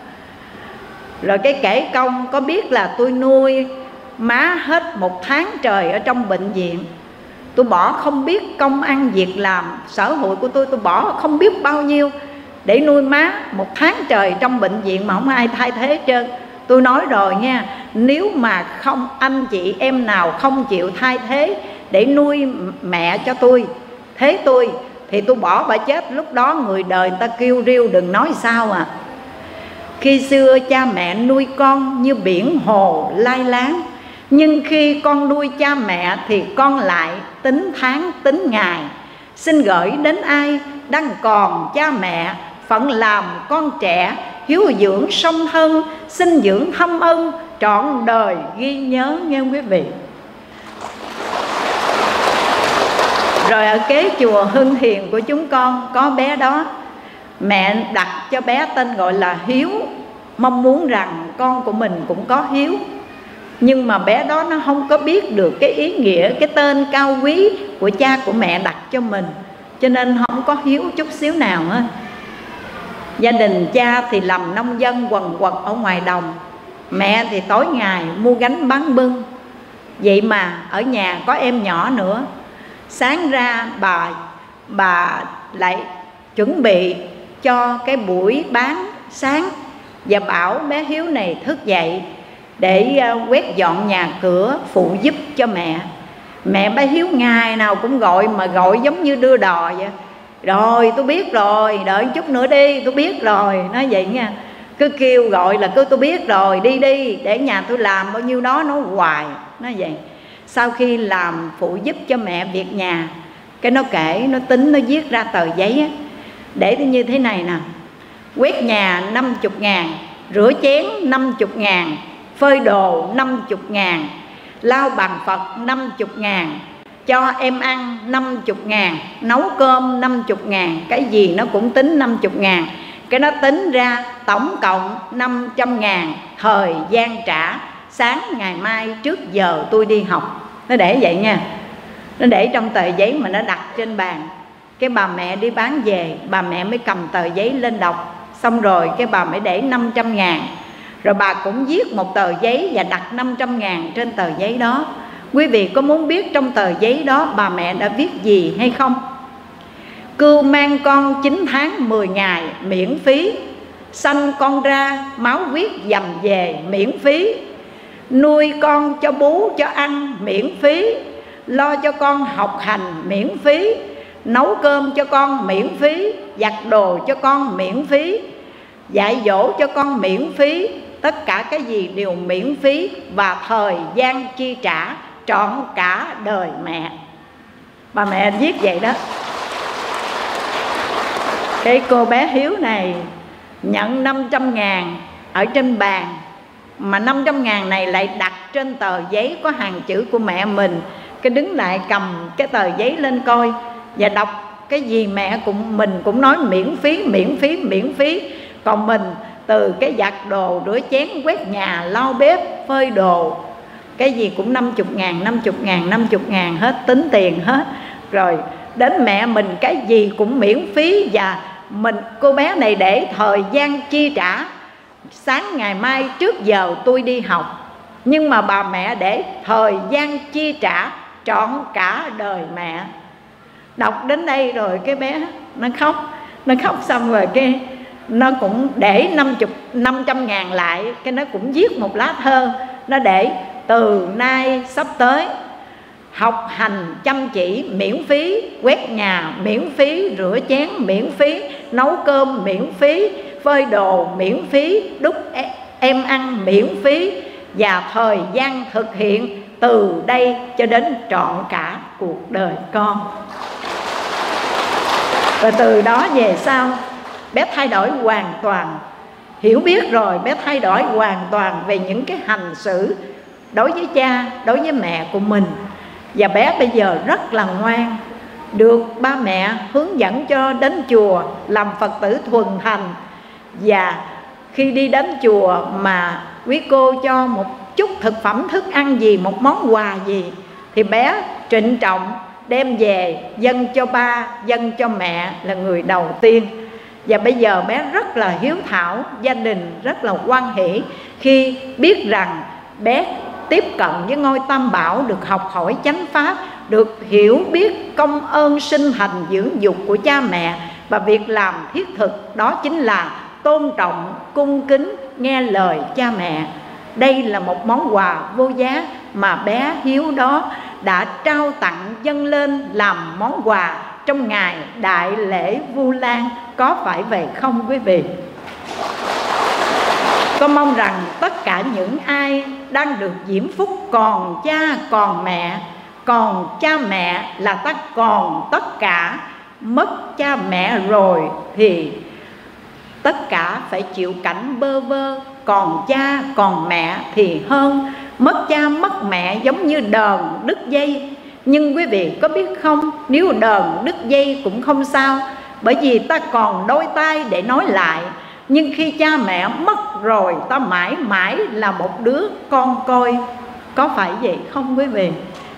Rồi cái kể công có biết là tôi nuôi má hết một tháng trời ở trong bệnh viện. Tôi bỏ không biết công ăn việc làm xã hội của tôi, tôi bỏ không biết bao nhiêu để nuôi má một tháng trời trong bệnh viện mà không ai thay thế hết trơn. Tôi nói rồi nha, nếu mà không anh chị em nào không chịu thay thế để nuôi mẹ cho tôi, thế tôi, thì tôi bỏ bà chết. Lúc đó người đời người ta kêu riêu đừng nói sao à. Khi xưa cha mẹ nuôi con như biển hồ lai láng, nhưng khi con nuôi cha mẹ thì con lại tính tháng tính ngày. Xin gửi đến ai đang còn cha mẹ, phận làm con trẻ, hiếu dưỡng song thân, xin dưỡng thâm ân trọn đời ghi nhớ nghe quý vị. Rồi ở kế chùa Hưng Hiền của chúng con có bé đó, mẹ đặt cho bé tên gọi là Hiếu, mong muốn rằng con của mình cũng có hiếu. Nhưng mà bé đó nó không có biết được cái ý nghĩa, cái tên cao quý của cha của mẹ đặt cho mình, cho nên không có hiếu chút xíu nào hết. Gia đình cha thì làm nông dân quần quật ở ngoài đồng, mẹ thì tối ngày mua gánh bán bưng. Vậy mà ở nhà có em nhỏ nữa, sáng ra bà bà lại chuẩn bị cho cái buổi bán sáng và bảo bé Hiếu này thức dậy để quét dọn nhà cửa phụ giúp cho mẹ. Mẹ bé Hiếu ngày nào cũng gọi, mà gọi giống như đưa đò vậy. Rồi tôi biết rồi, đợi chút nữa đi, tôi biết rồi. Nói vậy nha, cứ kêu gọi là cứ tôi biết rồi, đi đi, để nhà tôi làm bao nhiêu đó, nó hoài. Nói vậy. Sau khi làm phụ giúp cho mẹ việc nhà, cái nó kể, nó tính, nó viết ra tờ giấy á, để như thế này nè: quét nhà năm mươi ngàn, rửa chén năm mươi ngàn, phơi đồ năm mươi ngàn, lau bàn Phật năm mươi ngàn, cho em ăn năm mươi ngàn, nấu cơm năm mươi ngàn, cái gì nó cũng tính năm mươi ngàn. Cái nó tính ra tổng cộng năm trăm ngàn, thời gian trả, sáng ngày mai trước giờ tôi đi học. Nó để vậy nha, nó để trong tờ giấy mà nó đặt trên bàn. Cái bà mẹ đi bán về, bà mẹ mới cầm tờ giấy lên đọc. Xong rồi cái bà mới để năm trăm ngàn. Rồi bà cũng viết một tờ giấy và đặt năm trăm ngàn trên tờ giấy đó. Quý vị có muốn biết trong tờ giấy đó bà mẹ đã viết gì hay không? Cưu mang con chín tháng mười ngày miễn phí, sanh con ra máu huyết dầm về miễn phí, nuôi con cho bú cho ăn miễn phí, lo cho con học hành miễn phí, nấu cơm cho con miễn phí, giặt đồ cho con miễn phí, dạy dỗ cho con miễn phí. Tất cả cái gì đều miễn phí và thời gian chi trả trọn cả đời mẹ. Bà mẹ viết vậy đó. Cái cô bé Hiếu này nhận năm trăm ngàn ở trên bàn, mà năm trăm ngàn này lại đặt trên tờ giấy có hàng chữ của mẹ mình. Cái đứng lại cầm cái tờ giấy lên coi và đọc cái gì mẹ cũng mình cũng nói miễn phí, miễn phí, miễn phí. Còn mình từ cái giặt đồ, rửa chén, quét nhà, lau bếp, phơi đồ, cái gì cũng năm mươi ngàn, năm mươi ngàn, năm mươi ngàn hết, tính tiền hết. Rồi đến mẹ mình cái gì cũng miễn phí. Và mình, cô bé này để thời gian chi trả, sáng ngày mai trước giờ tôi đi học. Nhưng mà bà mẹ để thời gian chi trả trọn cả đời mẹ. Đọc đến đây rồi cái bé nó khóc. Nó khóc xong rồi cái nó cũng để năm trăm ngàn lại. Cái nó cũng viết một lá thơ. Nó để từ nay sắp tới, học hành chăm chỉ miễn phí, quét nhà miễn phí, rửa chén miễn phí, nấu cơm miễn phí, phơi đồ miễn phí, đút em ăn miễn phí. Và thời gian thực hiện từ đây cho đến trọn cả cuộc đời con. Và từ đó về sau bé thay đổi hoàn toàn. Hiểu biết rồi bé thay đổi hoàn toàn về những cái hành xử đối với cha, đối với mẹ của mình. Và bé bây giờ rất là ngoan, được ba mẹ hướng dẫn cho đến chùa làm Phật tử thuần thành. Và khi đi đến chùa mà quý cô cho một chút thực phẩm thức ăn gì, một món quà gì, thì bé trịnh trọng đem về dâng cho ba, dâng cho mẹ là người đầu tiên. Và bây giờ bé rất là hiếu thảo, gia đình rất là hoan hỷ khi biết rằng bé tiếp cận với ngôi Tam Bảo, được học hỏi chánh pháp, được hiểu biết công ơn sinh thành dưỡng dục của cha mẹ. Và việc làm thiết thực đó chính là tôn trọng, cung kính, nghe lời cha mẹ. Đây là một món quà vô giá mà bé Hiếu đó đã trao tặng dâng lên làm món quà trong ngày đại lễ Vu Lan. Có phải vậy không quý vị? Con mong rằng tất cả những ai đang được diễm phúc còn cha còn mẹ, còn cha mẹ là ta còn tất cả, mất cha mẹ rồi thì tất cả phải chịu cảnh bơ vơ, còn cha còn mẹ thì hơn. Mất cha mất mẹ giống như đờn đứt dây. Nhưng quý vị có biết không, nếu đờn đứt dây cũng không sao, bởi vì ta còn đôi tay để nói lại. Nhưng khi cha mẹ mất rồi, ta mãi mãi là một đứa con coi. Có phải vậy không quý vị?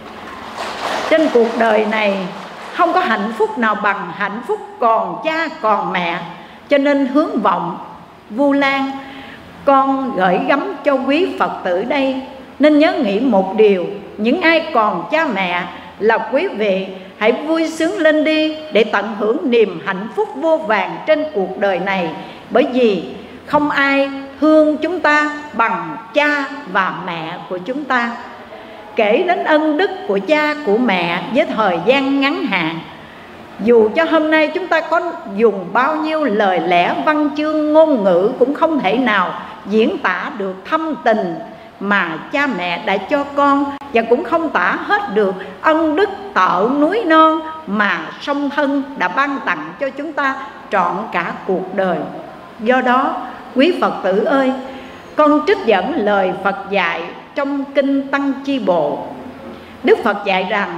Trên cuộc đời này không có hạnh phúc nào bằng hạnh phúc còn cha còn mẹ. Cho nên hướng vọng Vu Lan, con gửi gắm cho quý Phật tử đây, nên nhớ nghĩ một điều: những ai còn cha mẹ là quý vị hãy vui sướng lên đi, để tận hưởng niềm hạnh phúc vô vàn trên cuộc đời này. Bởi vì không ai thương chúng ta bằng cha và mẹ của chúng ta. Kể đến ân đức của cha của mẹ với thời gian ngắn hạn, dù cho hôm nay chúng ta có dùng bao nhiêu lời lẽ văn chương ngôn ngữ, cũng không thể nào diễn tả được thâm tình mà cha mẹ đã cho con, và cũng không tả hết được ân đức tợ núi non mà song thân đã ban tặng cho chúng ta trọn cả cuộc đời. Do đó quý Phật tử ơi, con trích dẫn lời Phật dạy trong Kinh Tăng Chi Bộ. Đức Phật dạy rằng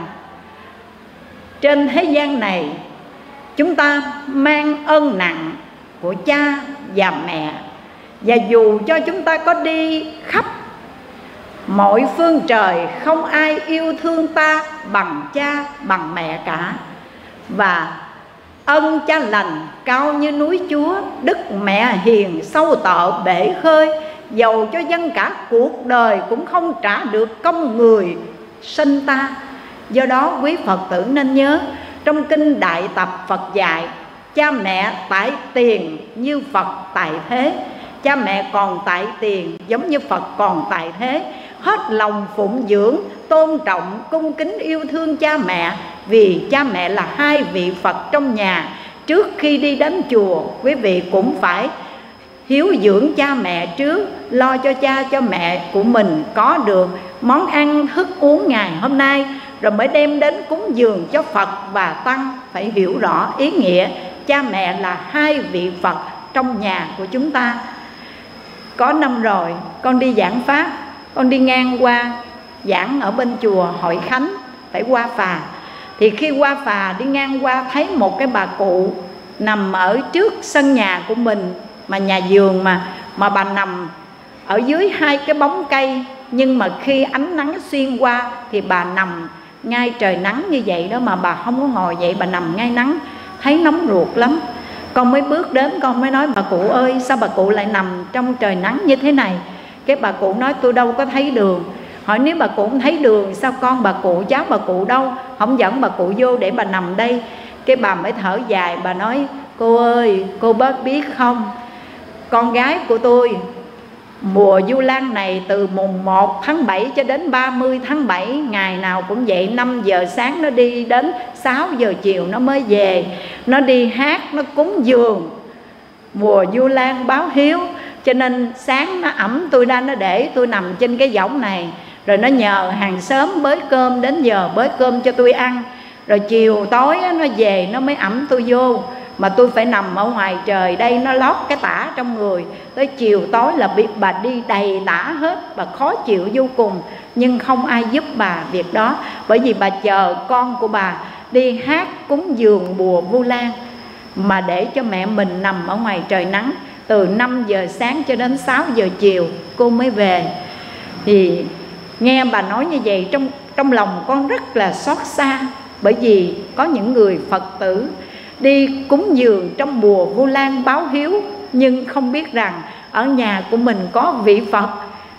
trên thế gian này chúng ta mang ơn nặng của cha và mẹ, và dù cho chúng ta có đi khắp mọi phương trời, không ai yêu thương ta bằng cha bằng mẹ cả. Và ân cha lành cao như núi Chúa, đức mẹ hiền sâu tợ bể khơi, dầu cho dân cả cuộc đời cũng không trả được công người sinh ta. Do đó quý Phật tử nên nhớ, trong Kinh Đại Tập Phật dạy cha mẹ tại tiền như Phật tại thế. Cha mẹ còn tại tiền giống như Phật còn tại thế. Hết lòng phụng dưỡng, tôn trọng, cung kính yêu thương cha mẹ, vì cha mẹ là hai vị Phật trong nhà. Trước khi đi đến chùa, quý vị cũng phải hiếu dưỡng cha mẹ trước, lo cho cha cho mẹ của mình có được món ăn thức uống ngày hôm nay, rồi mới đem đến cúng dường cho Phật và Tăng. Phải hiểu rõ ý nghĩa cha mẹ là hai vị Phật trong nhà của chúng ta. Có năm rồi con đi giảng pháp, con đi ngang qua giảng ở bên chùa Hội Khánh, phải qua phà. Thì khi qua phà đi ngang qua thấy một cái bà cụ nằm ở trước sân nhà của mình, mà nhà vườn mà mà bà nằm ở dưới hai cái bóng cây. Nhưng mà khi ánh nắng xuyên qua thì bà nằm ngay trời nắng như vậy đó, mà bà không có ngồi dậy, bà nằm ngay nắng. Thấy nóng ruột lắm. Con mới bước đến, con mới nói: bà cụ ơi, sao bà cụ lại nằm trong trời nắng như thế này? Cái bà cụ nói: tôi đâu có thấy đường. Hỏi: nếu bà cụ không thấy đường, sao con bà cụ, cháu bà cụ đâu, không dẫn bà cụ vô để bà nằm đây? Cái bà mới thở dài, bà nói: cô ơi, cô bớt biết không, con gái của tôi mùa Vu Lan này từ mùng một tháng bảy cho đến ba mươi tháng bảy, ngày nào cũng vậy, năm giờ sáng nó đi đến sáu giờ chiều nó mới về. Nó đi hát, nó cúng dường mùa Vu Lan báo hiếu. Cho nên sáng nó ẵm tôi ra, nó để tôi nằm trên cái võng này, rồi nó nhờ hàng xóm bới cơm, đến giờ bới cơm cho tôi ăn. Rồi chiều tối nó về nó mới ẵm tôi vô, mà tôi phải nằm ở ngoài trời đây, nó lót cái tả trong người. Tới chiều tối là bị bà đi đầy tả hết, bà khó chịu vô cùng. Nhưng không ai giúp bà việc đó, bởi vì bà chờ con của bà đi hát cúng dường mùa Vu Lan, mà để cho mẹ mình nằm ở ngoài trời nắng từ năm giờ sáng cho đến sáu giờ chiều cô mới về. Thì nghe bà nói như vậy, trong, trong lòng con rất là xót xa. Bởi vì có những người Phật tử đi cúng dường trong mùa Vu Lan báo hiếu, nhưng không biết rằng ở nhà của mình có vị Phật,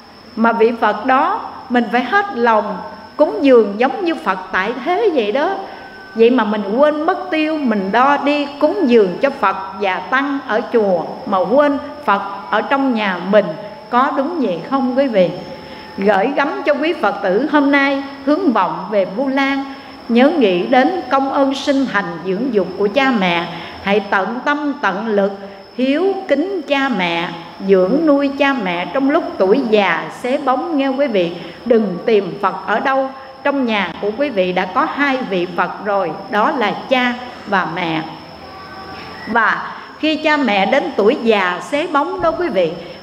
mà vị Phật đó mình phải hết lòng cúng dường giống như Phật tại thế vậy đó. Vậy mà mình quên mất tiêu, mình đo đi cúng dường cho Phật và Tăng ở chùa, mà quên Phật ở trong nhà mình. Có đúng vậy không quý vị? Gửi gắm cho quý Phật tử hôm nay hướng vọng về Vu Lan, nhớ nghĩ đến công ơn sinh thành dưỡng dục của cha mẹ. Hãy tận tâm tận lực hiếu kính cha mẹ, dưỡng nuôi cha mẹ trong lúc tuổi già xế bóng nghe quý vị. Đừng tìm Phật ở đâu, trong nhà của quý vị đã có hai vị Phật rồi, đó là cha và mẹ. Và khi cha mẹ đến tuổi già xế bóng đó quý vị,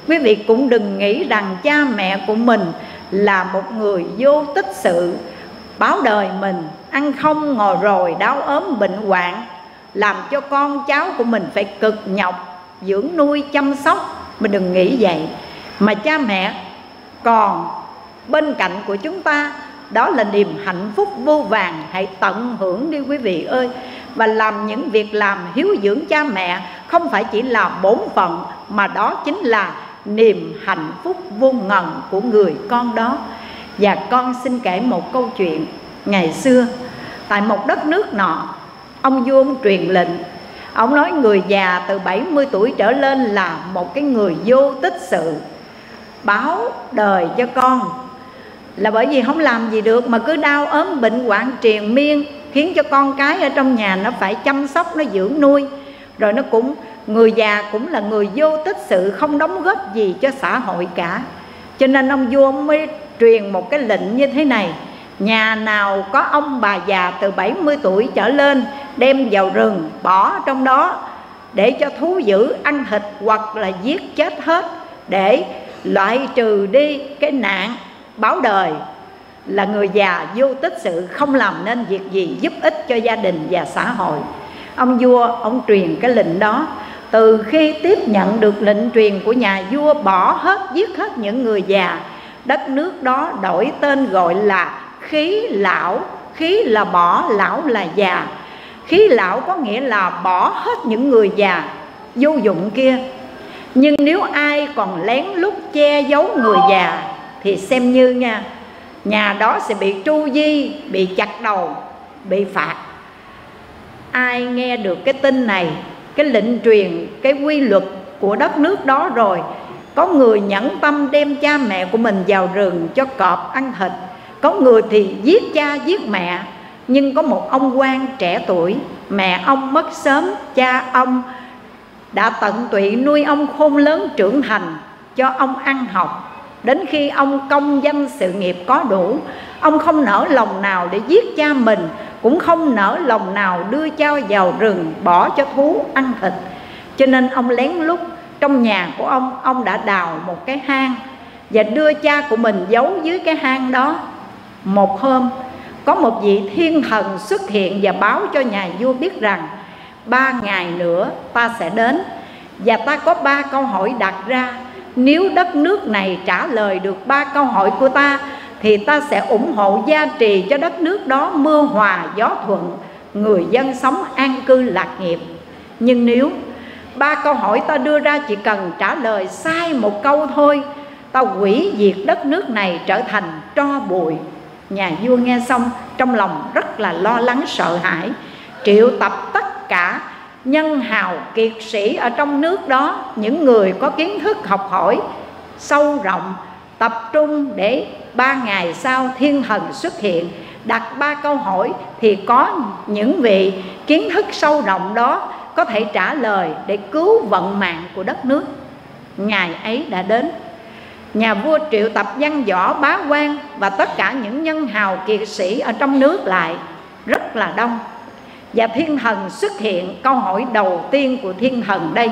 Quý vị cũng đừng nghĩ rằng cha mẹ của mình là một người vô tích sự, báo đời mình ăn không ngồi rồi, đau ốm bệnh hoạn, làm cho con cháu của mình phải cực nhọc dưỡng nuôi chăm sóc. Mình đừng nghĩ vậy. Mà cha mẹ còn bên cạnh của chúng ta, đó là niềm hạnh phúc vô vàn. Hãy tận hưởng đi quý vị ơi. Và làm những việc làm hiếu dưỡng cha mẹ không phải chỉ là bổn phận, mà đó chính là niềm hạnh phúc vô ngần của người con đó. Và con xin kể một câu chuyện ngày xưa. Tại một đất nước nọ, ông vua ông truyền lệnh. Ông nói người già từ bảy mươi tuổi trở lên là một cái người vô tích sự, báo đời cho con. Là bởi vì không làm gì được mà cứ đau ốm bệnh hoạn triền miên, khiến cho con cái ở trong nhà nó phải chăm sóc, nó dưỡng nuôi. Rồi nó cũng, người già cũng là người vô tích sự, không đóng góp gì cho xã hội cả. Cho nên ông vua mới truyền một cái lệnh như thế này: nhà nào có ông bà già từ bảy mươi tuổi trở lên, đem vào rừng bỏ trong đó để cho thú dữ ăn thịt, hoặc là giết chết hết, để loại trừ đi cái nạn báo đời là người già vô tích sự, không làm nên việc gì giúp ích cho gia đình và xã hội. Ông vua ông truyền cái lệnh đó. Từ khi tiếp nhận được lệnh truyền của nhà vua bỏ hết, giết hết những người già, đất nước đó đổi tên gọi là Khí Lão. Khí là bỏ, lão là già. Khí Lão có nghĩa là bỏ hết những người già vô dụng kia. Nhưng nếu ai còn lén lút che giấu người già thì xem như nha, nhà đó sẽ bị tru di, bị chặt đầu, bị phạt. Ai nghe được cái tin này, cái lệnh truyền, cái quy luật của đất nước đó rồi, có người nhẫn tâm đem cha mẹ của mình vào rừng cho cọp ăn thịt, có người thì giết cha giết mẹ. Nhưng có một ông quan trẻ tuổi, mẹ ông mất sớm, cha ông đã tận tụy nuôi ông khôn lớn trưởng thành, cho ông ăn học. Đến khi ông công danh sự nghiệp có đủ, ông không nỡ lòng nào để giết cha mình, cũng không nỡ lòng nào đưa cha vào rừng bỏ cho thú ăn thịt. Cho nên ông lén lút trong nhà của ông, ông đã đào một cái hang và đưa cha của mình giấu dưới cái hang đó. Một hôm, có một vị thiên thần xuất hiện và báo cho nhà vua biết rằng ba ngày nữa ta sẽ đến, và ta có ba câu hỏi đặt ra. Nếu đất nước này trả lời được ba câu hỏi của ta thì ta sẽ ủng hộ gia trì cho đất nước đó mưa hòa gió thuận, người dân sống an cư lạc nghiệp. Nhưng nếu ba câu hỏi ta đưa ra chỉ cần trả lời sai một câu thôi, ta hủy diệt đất nước này trở thành tro bụi. Nhà vua nghe xong trong lòng rất là lo lắng sợ hãi, triệu tập tất cả nhân hào kiệt sĩ ở trong nước đó, những người có kiến thức học hỏi sâu rộng, tập trung để ba ngày sau thiên thần xuất hiện, đặt ba câu hỏi thì có những vị kiến thức sâu rộng đó có thể trả lời để cứu vận mạng của đất nước. Ngày ấy đã đến. Nhà vua triệu tập văn võ bá quan và tất cả những nhân hào kiệt sĩ ở trong nước lại rất là đông. Và thiên thần xuất hiện. Câu hỏi đầu tiên của thiên thần đây,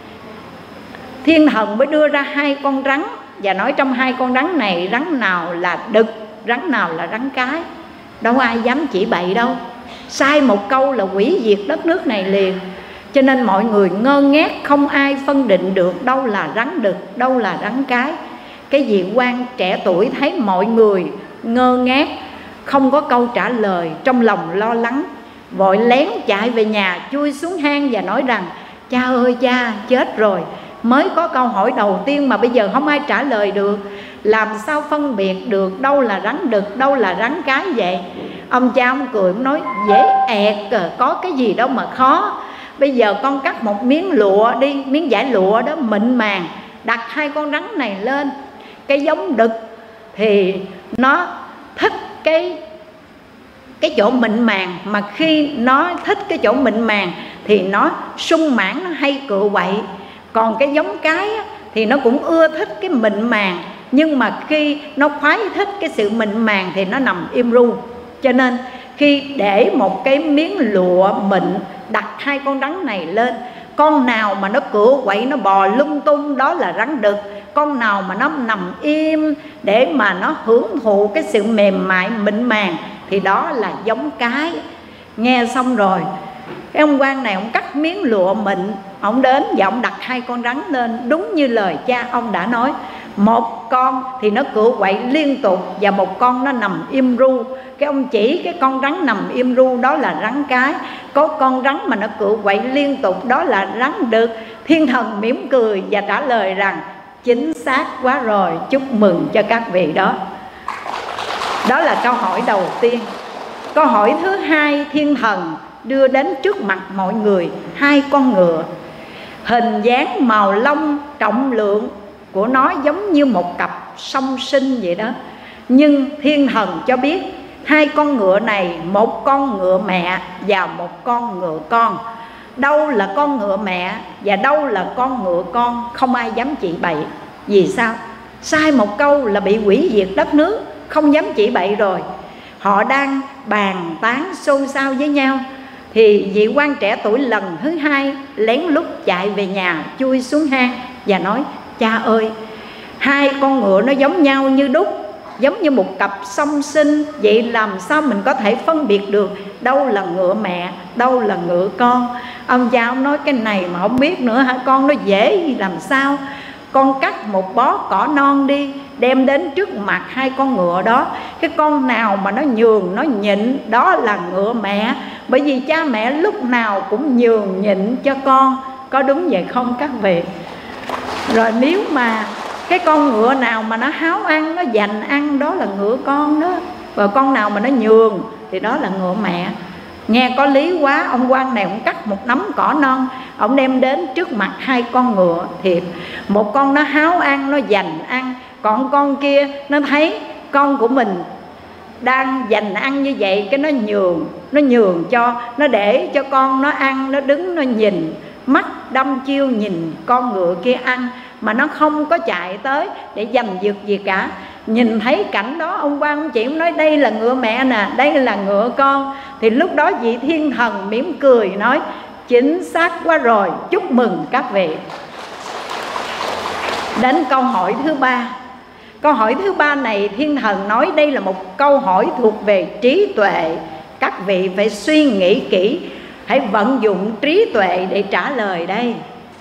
thiên thần mới đưa ra hai con rắn và nói trong hai con rắn này, rắn nào là đực, rắn nào là rắn cái. Đâu ai dám chỉ bậy đâu, sai một câu là hủy diệt đất nước này liền. Cho nên mọi người ngơ ngác, không ai phân định được đâu là rắn đực, đâu là rắn cái. Cái vị quan trẻ tuổi thấy mọi người ngơ ngác, không có câu trả lời, trong lòng lo lắng, vội lén chạy về nhà, chui xuống hang và nói rằng: cha ơi cha, chết rồi, mới có câu hỏi đầu tiên mà bây giờ không ai trả lời được, làm sao phân biệt được đâu là rắn đực, đâu là rắn cái vậy? Ông cha ông cười, ông nói: dễ ẹt, có cái gì đâu mà khó. Bây giờ con cắt một miếng lụa đi, miếng vải lụa đó mịn màng, đặt hai con rắn này lên. Cái giống đực thì nó thích cái cái chỗ mịn màng, mà khi nó thích cái chỗ mịn màng thì nó sung mãn, nó hay cựa quậy. Còn cái giống cái thì nó cũng ưa thích cái mịn màng, nhưng mà khi nó khoái thích cái sự mịn màng thì nó nằm im ru. Cho nên khi để một cái miếng lụa mịn đặt hai con rắn này lên, Con nào mà nó cựa quậy, nó bò lung tung, đó là rắn đực. Con nào mà nó nằm im để mà nó hưởng thụ cái sự mềm mại mịn màng thì đó là giống cái. Nghe xong rồi, cái ông quan này ông cắt miếng lụa mịn, ông đến và ông đặt hai con rắn lên, đúng như lời cha ông đã nói. Một con thì nó cựa quậy liên tục và một con nó nằm im ru. Cái ông chỉ cái con rắn nằm im ru đó là rắn cái. Có con rắn mà nó cựa quậy liên tục đó là rắn đực. Thiên thần mỉm cười và trả lời rằng chính xác quá rồi, chúc mừng cho các vị đó. Đó là câu hỏi đầu tiên. Câu hỏi thứ hai, thiên thần đưa đến trước mặt mọi người hai con ngựa. Hình dáng, màu lông, trọng lượng của nó giống như một cặp song sinh vậy đó. Nhưng thiên thần cho biết hai con ngựa này, một con ngựa mẹ và một con ngựa con. Đâu là con ngựa mẹ và đâu là con ngựa con, không ai dám chỉ bậy. Vì sao? Sai một câu là bị hủy diệt đất nước, không dám chỉ bậy rồi. Họ đang bàn tán xôn xao với nhau thì vị quan trẻ tuổi lần thứ hai lén lút chạy về nhà, chui xuống hang và nói: cha ơi, hai con ngựa nó giống nhau như đúc, giống như một cặp song sinh. Vậy làm sao mình có thể phân biệt được đâu là ngựa mẹ, đâu là ngựa con? Ông cha ông nói cái này mà không biết nữa hả con? Nó dễ làm sao? Con cắt một bó cỏ non đi, đem đến trước mặt hai con ngựa đó. Cái con nào mà nó nhường, nó nhịn, đó là ngựa mẹ. Bởi vì cha mẹ lúc nào cũng nhường nhịn cho con. Có đúng vậy không các vị? Rồi nếu mà cái con ngựa nào mà nó háo ăn, nó dành ăn, đó là ngựa con đó. Và con nào mà nó nhường thì đó là ngựa mẹ. Nghe có lý quá. Ông quan này ông cắt một nắm cỏ non, ông đem đến trước mặt hai con ngựa. Thì một con nó háo ăn, nó dành ăn, còn con kia nó thấy con của mình đang dành ăn như vậy, cái nó nhường, nó nhường cho, nó để cho con nó ăn. Nó đứng nó nhìn, mắt đăm chiêu nhìn con ngựa kia ăn, mà nó không có chạy tới để giành giật gì cả. Nhìn thấy cảnh đó, ông quan ông chị ông nói đây là ngựa mẹ nè, đây là ngựa con. Thì lúc đó vị thiên thần mỉm cười nói chính xác quá rồi, chúc mừng các vị. Đến câu hỏi thứ ba. Câu hỏi thứ ba này thiên thần nói đây là một câu hỏi thuộc về trí tuệ. Các vị phải suy nghĩ kỹ, hãy vận dụng trí tuệ để trả lời đây.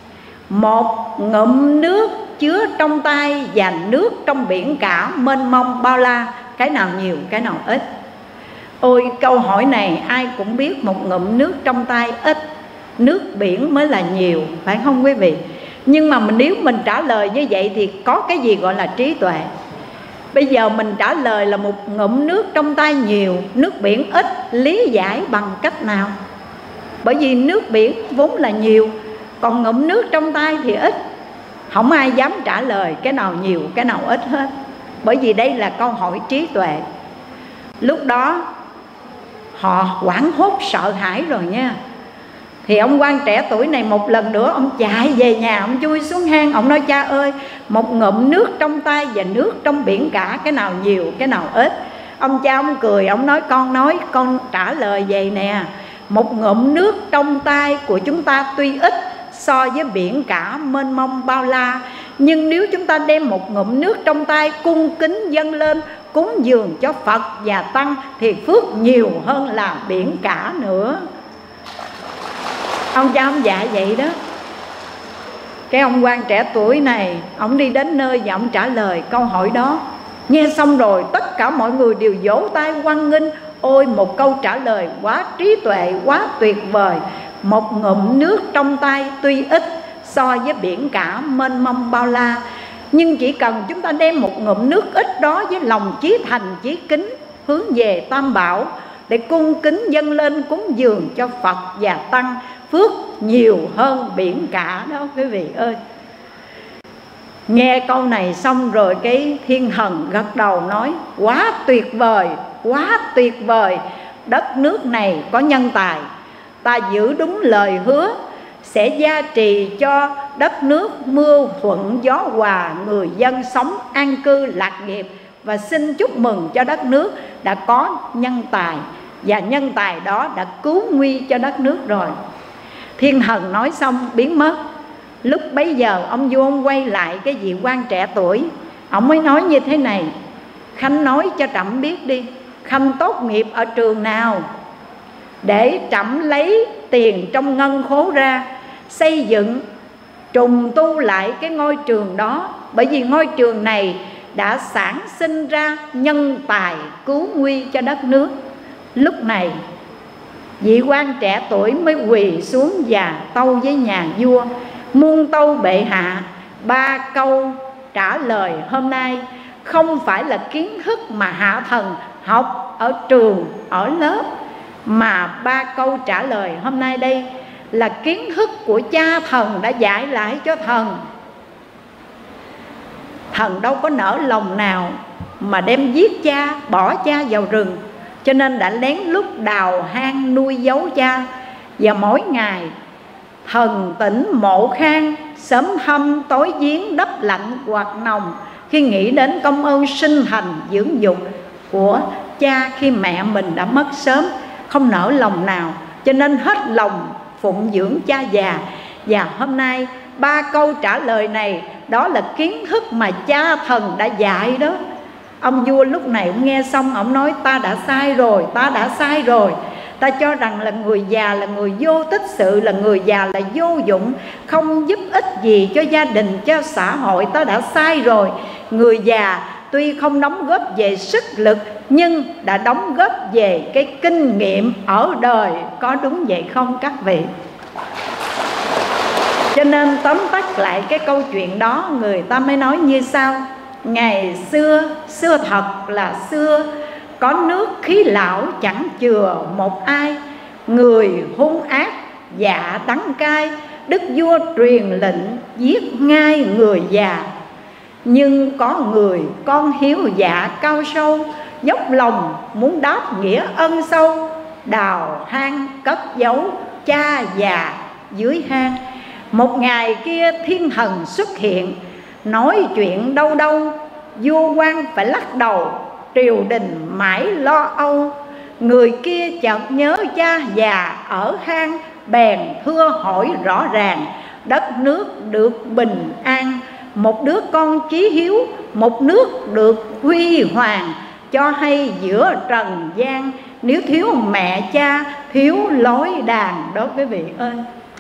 Một ngụm nước chứa trong tay và nước trong biển cả mênh mông bao la, cái nào nhiều, cái nào ít? Ôi, câu hỏi này ai cũng biết một ngụm nước trong tay ít, nước biển mới là nhiều, phải không quý vị? Nhưng mà mình, nếu mình trả lời như vậy thì có cái gì gọi là trí tuệ? Bây giờ mình trả lời là một ngụm nước trong tay nhiều, nước biển ít, lý giải bằng cách nào? Bởi vì nước biển vốn là nhiều, còn ngụm nước trong tay thì ít. Không ai dám trả lời cái nào nhiều, cái nào ít hết. Bởi vì đây là câu hỏi trí tuệ. Lúc đó họ hoảng hốt sợ hãi rồi nha. Thì ông quan trẻ tuổi này một lần nữa ông chạy về nhà, ông chui xuống hang. Ông nói cha ơi, một ngụm nước trong tay và nước trong biển cả, cái nào nhiều, cái nào ít? Ông cha ông cười, ông nói con nói con trả lời vậy nè. Một ngụm nước trong tay của chúng ta tuy ít so với biển cả mênh mông bao la, nhưng nếu chúng ta đem một ngụm nước trong tay cung kính dâng lên cúng dường cho Phật và Tăng thì phước nhiều hơn là biển cả nữa. Ông cha ông dạy vậy đó. Cái ông quan trẻ tuổi này, ông đi đến nơi và ông trả lời câu hỏi đó. Nghe xong rồi tất cả mọi người đều vỗ tay hoan nghênh. Ôi, một câu trả lời quá trí tuệ, quá tuyệt vời. Một ngụm nước trong tay tuy ít so với biển cả mênh mông bao la, nhưng chỉ cần chúng ta đem một ngụm nước ít đó với lòng chí thành chí kính hướng về Tam Bảo để cung kính dâng lên cúng dường cho Phật và Tăng, phước nhiều hơn biển cả đó quý vị ơi. Nghe câu này xong rồi cái thiên thần gật đầu nói quá tuyệt vời, quá tuyệt vời. Đất nước này có nhân tài, ta giữ đúng lời hứa sẽ gia trì cho đất nước mưa thuận gió hòa, người dân sống an cư lạc nghiệp. Và xin chúc mừng cho đất nước đã có nhân tài, và nhân tài đó đã cứu nguy cho đất nước rồi. Thiên thần nói xong biến mất. Lúc bấy giờ ông vua ông quay lại cái vị quan trẻ tuổi, ông mới nói như thế này: Khanh nói cho trẫm biết đi, Khanh tốt nghiệp ở trường nào, để trẫm lấy tiền trong ngân khố ra xây dựng trùng tu lại cái ngôi trường đó. Bởi vì ngôi trường này đã sản sinh ra nhân tài cứu nguy cho đất nước. Lúc này vị quan trẻ tuổi mới quỳ xuống và tâu với nhà vua: Muôn tâu bệ hạ, ba câu trả lời hôm nay không phải là kiến thức mà hạ thần học ở trường, ở lớp, mà ba câu trả lời hôm nay đây là kiến thức của cha thần đã dạy lại cho thần. Thần đâu có nỡ lòng nào mà đem giết cha, bỏ cha vào rừng, cho nên đã lén lút đào hang nuôi giấu cha. Và mỗi ngày thần tỉnh mộ khang, sớm thăm tối giếng, đắp lạnh quạt nồng, khi nghĩ đến công ơn sinh thành dưỡng dục của cha khi mẹ mình đã mất sớm, không nỡ lòng nào, cho nên hết lòng phụng dưỡng cha già. Và hôm nay ba câu trả lời này, đó là kiến thức mà cha thần đã dạy đó. Ông vua lúc này ông nghe xong, ông nói: ta đã sai rồi, ta đã sai rồi. Ta cho rằng là người già là người vô tích sự, là người già là vô dụng, không giúp ích gì cho gia đình, cho xã hội. Ta đã sai rồi. Người già tuy không đóng góp về sức lực, nhưng đã đóng góp về cái kinh nghiệm ở đời. Có đúng vậy không các vị? Cho nên tóm tắt lại cái câu chuyện đó, người ta mới nói như sau: ngày xưa, xưa thật là xưa, có nước khí lão chẳng chừa một ai, người hung ác dạ đắng cay, đức vua truyền lệnh giết ngay người già. Nhưng có người con hiếu dạ cao sâu, dốc lòng muốn đáp nghĩa ân sâu, đào hang cất giấu cha già dưới hang. Một ngày kia thiên thần xuất hiện, nói chuyện đâu đâu, vua quan phải lắc đầu, triều đình mãi lo âu. Người kia chợt nhớ cha già ở hang, bèn thưa hỏi rõ ràng, đất nước được bình an. Một đứa con chí hiếu, một nước được huy hoàng, cho hay giữa trần gian, nếu thiếu mẹ cha, thiếu lối đàn. Đó quý vị ơi,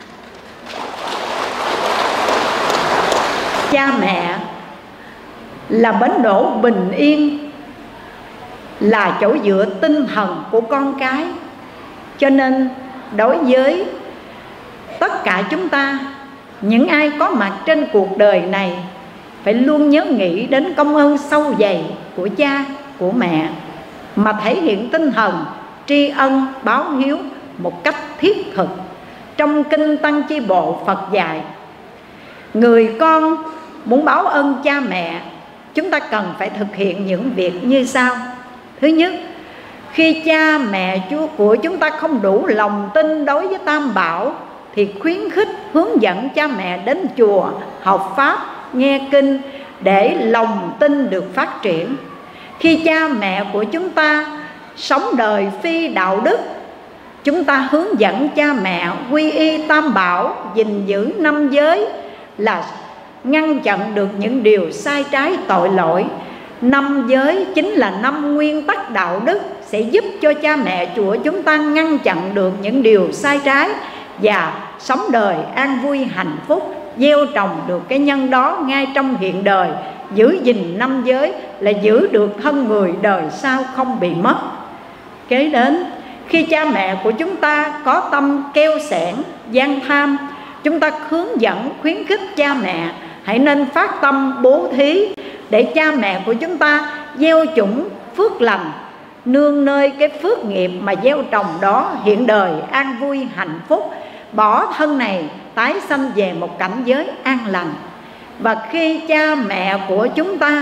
cha mẹ là bến đỗ bình yên, là chỗ dựa tinh thần của con cái. Cho nên đối với tất cả chúng ta, những ai có mặt trên cuộc đời này, phải luôn nhớ nghĩ đến công ơn sâu dày của cha, của mẹ, mà thể hiện tinh thần tri ân báo hiếu một cách thiết thực. Trong Kinh Tăng Chi Bộ, Phật dạy người con muốn báo ơn cha mẹ, chúng ta cần phải thực hiện những việc như sau. Thứ nhất, khi cha mẹ chúa của chúng ta không đủ lòng tin đối với Tam Bảo, thì khuyến khích hướng dẫn cha mẹ đến chùa học Pháp, nghe kinh, để lòng tin được phát triển. Khi cha mẹ của chúng ta sống đời phi đạo đức, chúng ta hướng dẫn cha mẹ quy y Tam Bảo, gìn giữ năm giới, là ngăn chặn được những điều sai trái tội lỗi. Năm giới chính là năm nguyên tắc đạo đức, sẽ giúp cho cha mẹ chùa chúng ta ngăn chặn được những điều sai trái và sống đời an vui hạnh phúc, gieo trồng được cái nhân đó ngay trong hiện đời. Giữ gìn năm giới là giữ được thân người đời sau không bị mất. Kế đến, khi cha mẹ của chúng ta có tâm keo xẻn, gian tham, chúng ta hướng dẫn khuyến khích cha mẹ hãy nên phát tâm bố thí, để cha mẹ của chúng ta gieo chủng phước lành, nương nơi cái phước nghiệp mà gieo trồng đó, hiện đời an vui hạnh phúc, bỏ thân này tái sanh về một cảnh giới an lành. Và khi cha mẹ của chúng ta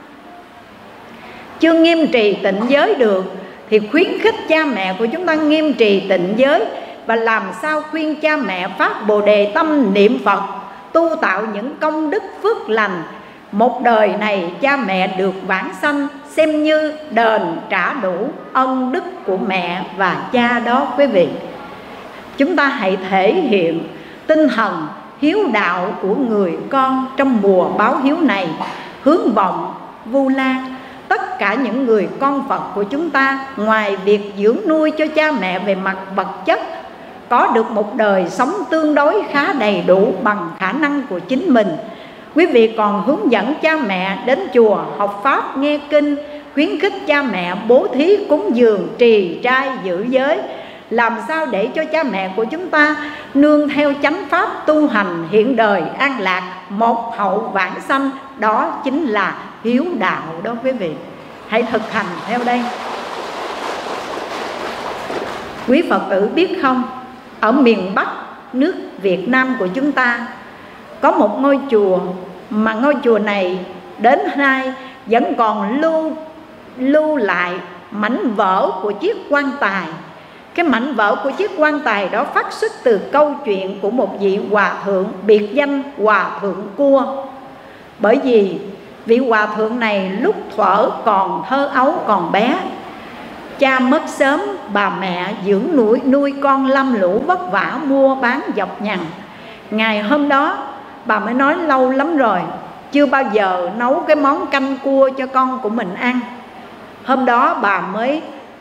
chưa nghiêm trì tịnh giới được, thì khuyến khích cha mẹ của chúng ta nghiêm trì tịnh giới, và làm sao khuyên cha mẹ phát Bồ Đề tâm niệm Phật, tu tạo những công đức phước lành. Một đời này cha mẹ được vãng sanh, xem như đền trả đủ ân đức của mẹ và cha đó quý vị. chúng ta hãy thể hiện tinh thần hiếu đạo của người con trong mùa báo hiếu này, hướng vọng Vu Lan. Tất cả những người con Phật của chúng ta, ngoài việc dưỡng nuôi cho cha mẹ về mặt vật chất, có được một đời sống tương đối khá đầy đủ bằng khả năng của chính mình, quý vị còn hướng dẫn cha mẹ đến chùa học Pháp, nghe kinh, khuyến khích cha mẹ bố thí cúng dường, trì trai giữ giới. Làm sao để cho cha mẹ của chúng ta nương theo chánh pháp tu hành, hiện đời an lạc, một hậu vãng sanh. Đó chính là hiếu đạo đó quý vị. Hãy thực hành theo đây. Quý Phật tử biết không, ở miền Bắc nước Việt Nam của chúng ta có một ngôi chùa, mà ngôi chùa này đến nay vẫn còn lưu lưu lại mảnh vỡ của chiếc quan tài. Cái mảnh vỡ của chiếc quan tài đó phát xuất từ câu chuyện của một vị hòa thượng biệt danh Hòa Thượng Cua. Bởi vì vị hòa thượng này lúc thuở còn thơ ấu, còn bé, cha mất sớm, bà mẹ dưỡng nuôi, nuôi con lam lũ vất vả mua bán dọc nhằn. Ngày hôm đó bà mới nói lâu lắm rồi chưa bao giờ nấu cái món canh cua cho con của mình ăn. Hôm đó bà mới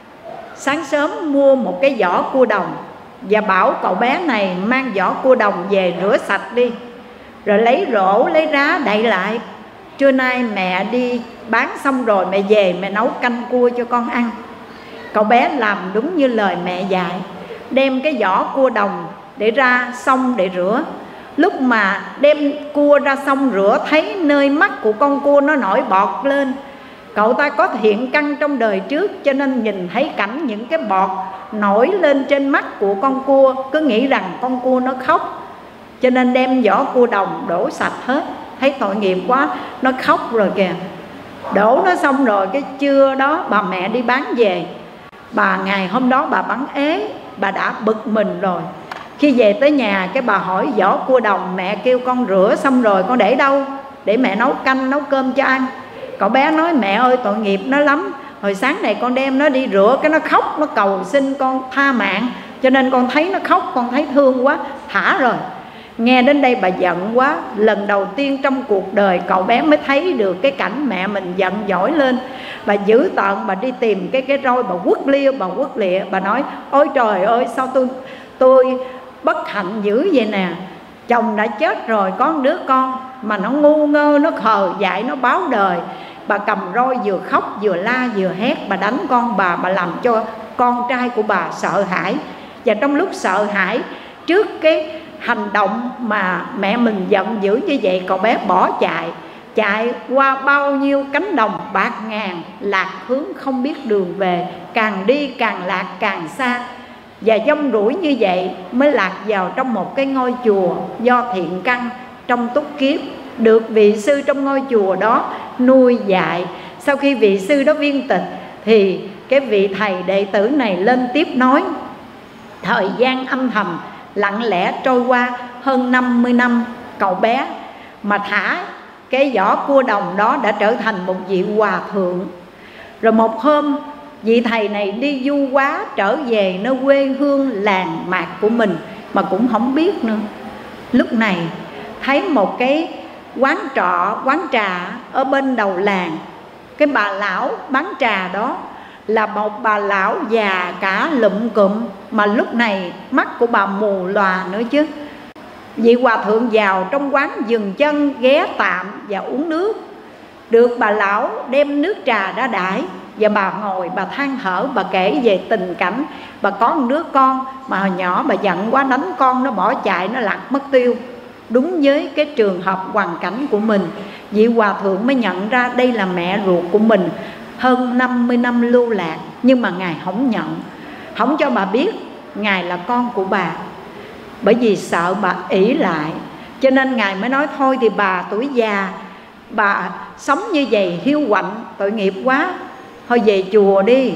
sáng sớm mua một cái vỏ cua đồng và bảo cậu bé này mang vỏ cua đồng về rửa sạch đi, rồi lấy rổ lấy rá đậy lại. Trưa nay mẹ đi bán xong rồi mẹ về mẹ nấu canh cua cho con ăn. Cậu bé làm đúng như lời mẹ dạy, đem cái vỏ cua đồng để ra sông để rửa. Lúc mà đem cua ra sông rửa, thấy nơi mắt của con cua nó nổi bọt lên. Cậu ta có thiện căn trong đời trước, cho nên nhìn thấy cảnh những cái bọt nổi lên trên mắt của con cua, cứ nghĩ rằng con cua nó khóc, cho nên đem vỏ cua đồng đổ sạch hết. Thấy tội nghiệp quá, nó khóc rồi kìa. Đổ nó xong rồi, cái trưa đó bà mẹ đi bán về. Bà ngày hôm đó bà bán ế, bà đã bực mình rồi. Khi về tới nhà, cái bà hỏi vỏ cua đồng mẹ kêu con rửa xong rồi con để đâu, để mẹ nấu canh nấu cơm cho ăn. Cậu bé nói mẹ ơi tội nghiệp nó lắm, hồi sáng này con đem nó đi rửa, cái nó khóc, nó cầu xin con tha mạng, cho nên con thấy nó khóc, con thấy thương quá, thả rồi. Nghe đến đây bà giận quá. Lần đầu tiên trong cuộc đời cậu bé mới thấy được cái cảnh mẹ mình giận dỗi lên. Bà dữ tợn, bà đi tìm cái cái roi, bà quất lia, bà quất lịa. Bà nói ôi trời ơi, sao tôi tôi bất hạnh dữ vậy nè. Chồng đã chết rồi, có một đứa con mà nó ngu ngơ, nó khờ dại, nó báo đời. Bà cầm roi vừa khóc vừa la vừa hét, bà đánh con bà, bà làm cho con trai của bà sợ hãi. Và trong lúc sợ hãi trước cái hành động mà mẹ mình giận dữ như vậy, cậu bé bỏ chạy. Chạy qua bao nhiêu cánh đồng bạc ngàn, lạc hướng không biết đường về, càng đi càng lạc càng xa. Và dông đuổi như vậy mới lạc vào trong một cái ngôi chùa do thiện căn trong túc kiếp, được vị sư trong ngôi chùa đó nuôi dạy. Sau khi vị sư đó viên tịch thì cái vị thầy đệ tử này lên tiếp nói. Thời gian âm thầm lặng lẽ trôi qua hơn năm mươi năm, cậu bé mà thả cái vỏ cua đồng đó đã trở thành một vị hòa thượng. Rồi một hôm vị thầy này đi du hóa trở về nơi quê hương làng mạc của mình mà cũng không biết nữa. Lúc này thấy một cái quán trọ, quán trà ở bên đầu làng. Cái bà lão bán trà đó là một bà lão già cả lụm cụm, mà lúc này mắt của bà mù lòa nữa chứ. Vị hòa thượng vào trong quán dừng chân ghé tạm và uống nước. Được bà lão đem nước trà ra đãi, và bà ngồi bà than thở, bà kể về tình cảnh bà có một đứa con mà hồi nhỏ bà giận quá đánh con, nó bỏ chạy, nó lạc mất tiêu. Đúng với cái trường hợp hoàn cảnh của mình, vị hòa thượng mới nhận ra đây là mẹ ruột của mình, hơn năm mươi năm lưu lạc. Nhưng mà Ngài không nhận, không cho bà biết Ngài là con của bà, bởi vì sợ bà ỷ lại. Cho nên Ngài mới nói thôi thì bà tuổi già, bà sống như vậy hiu quạnh, tội nghiệp quá, thôi về chùa đi,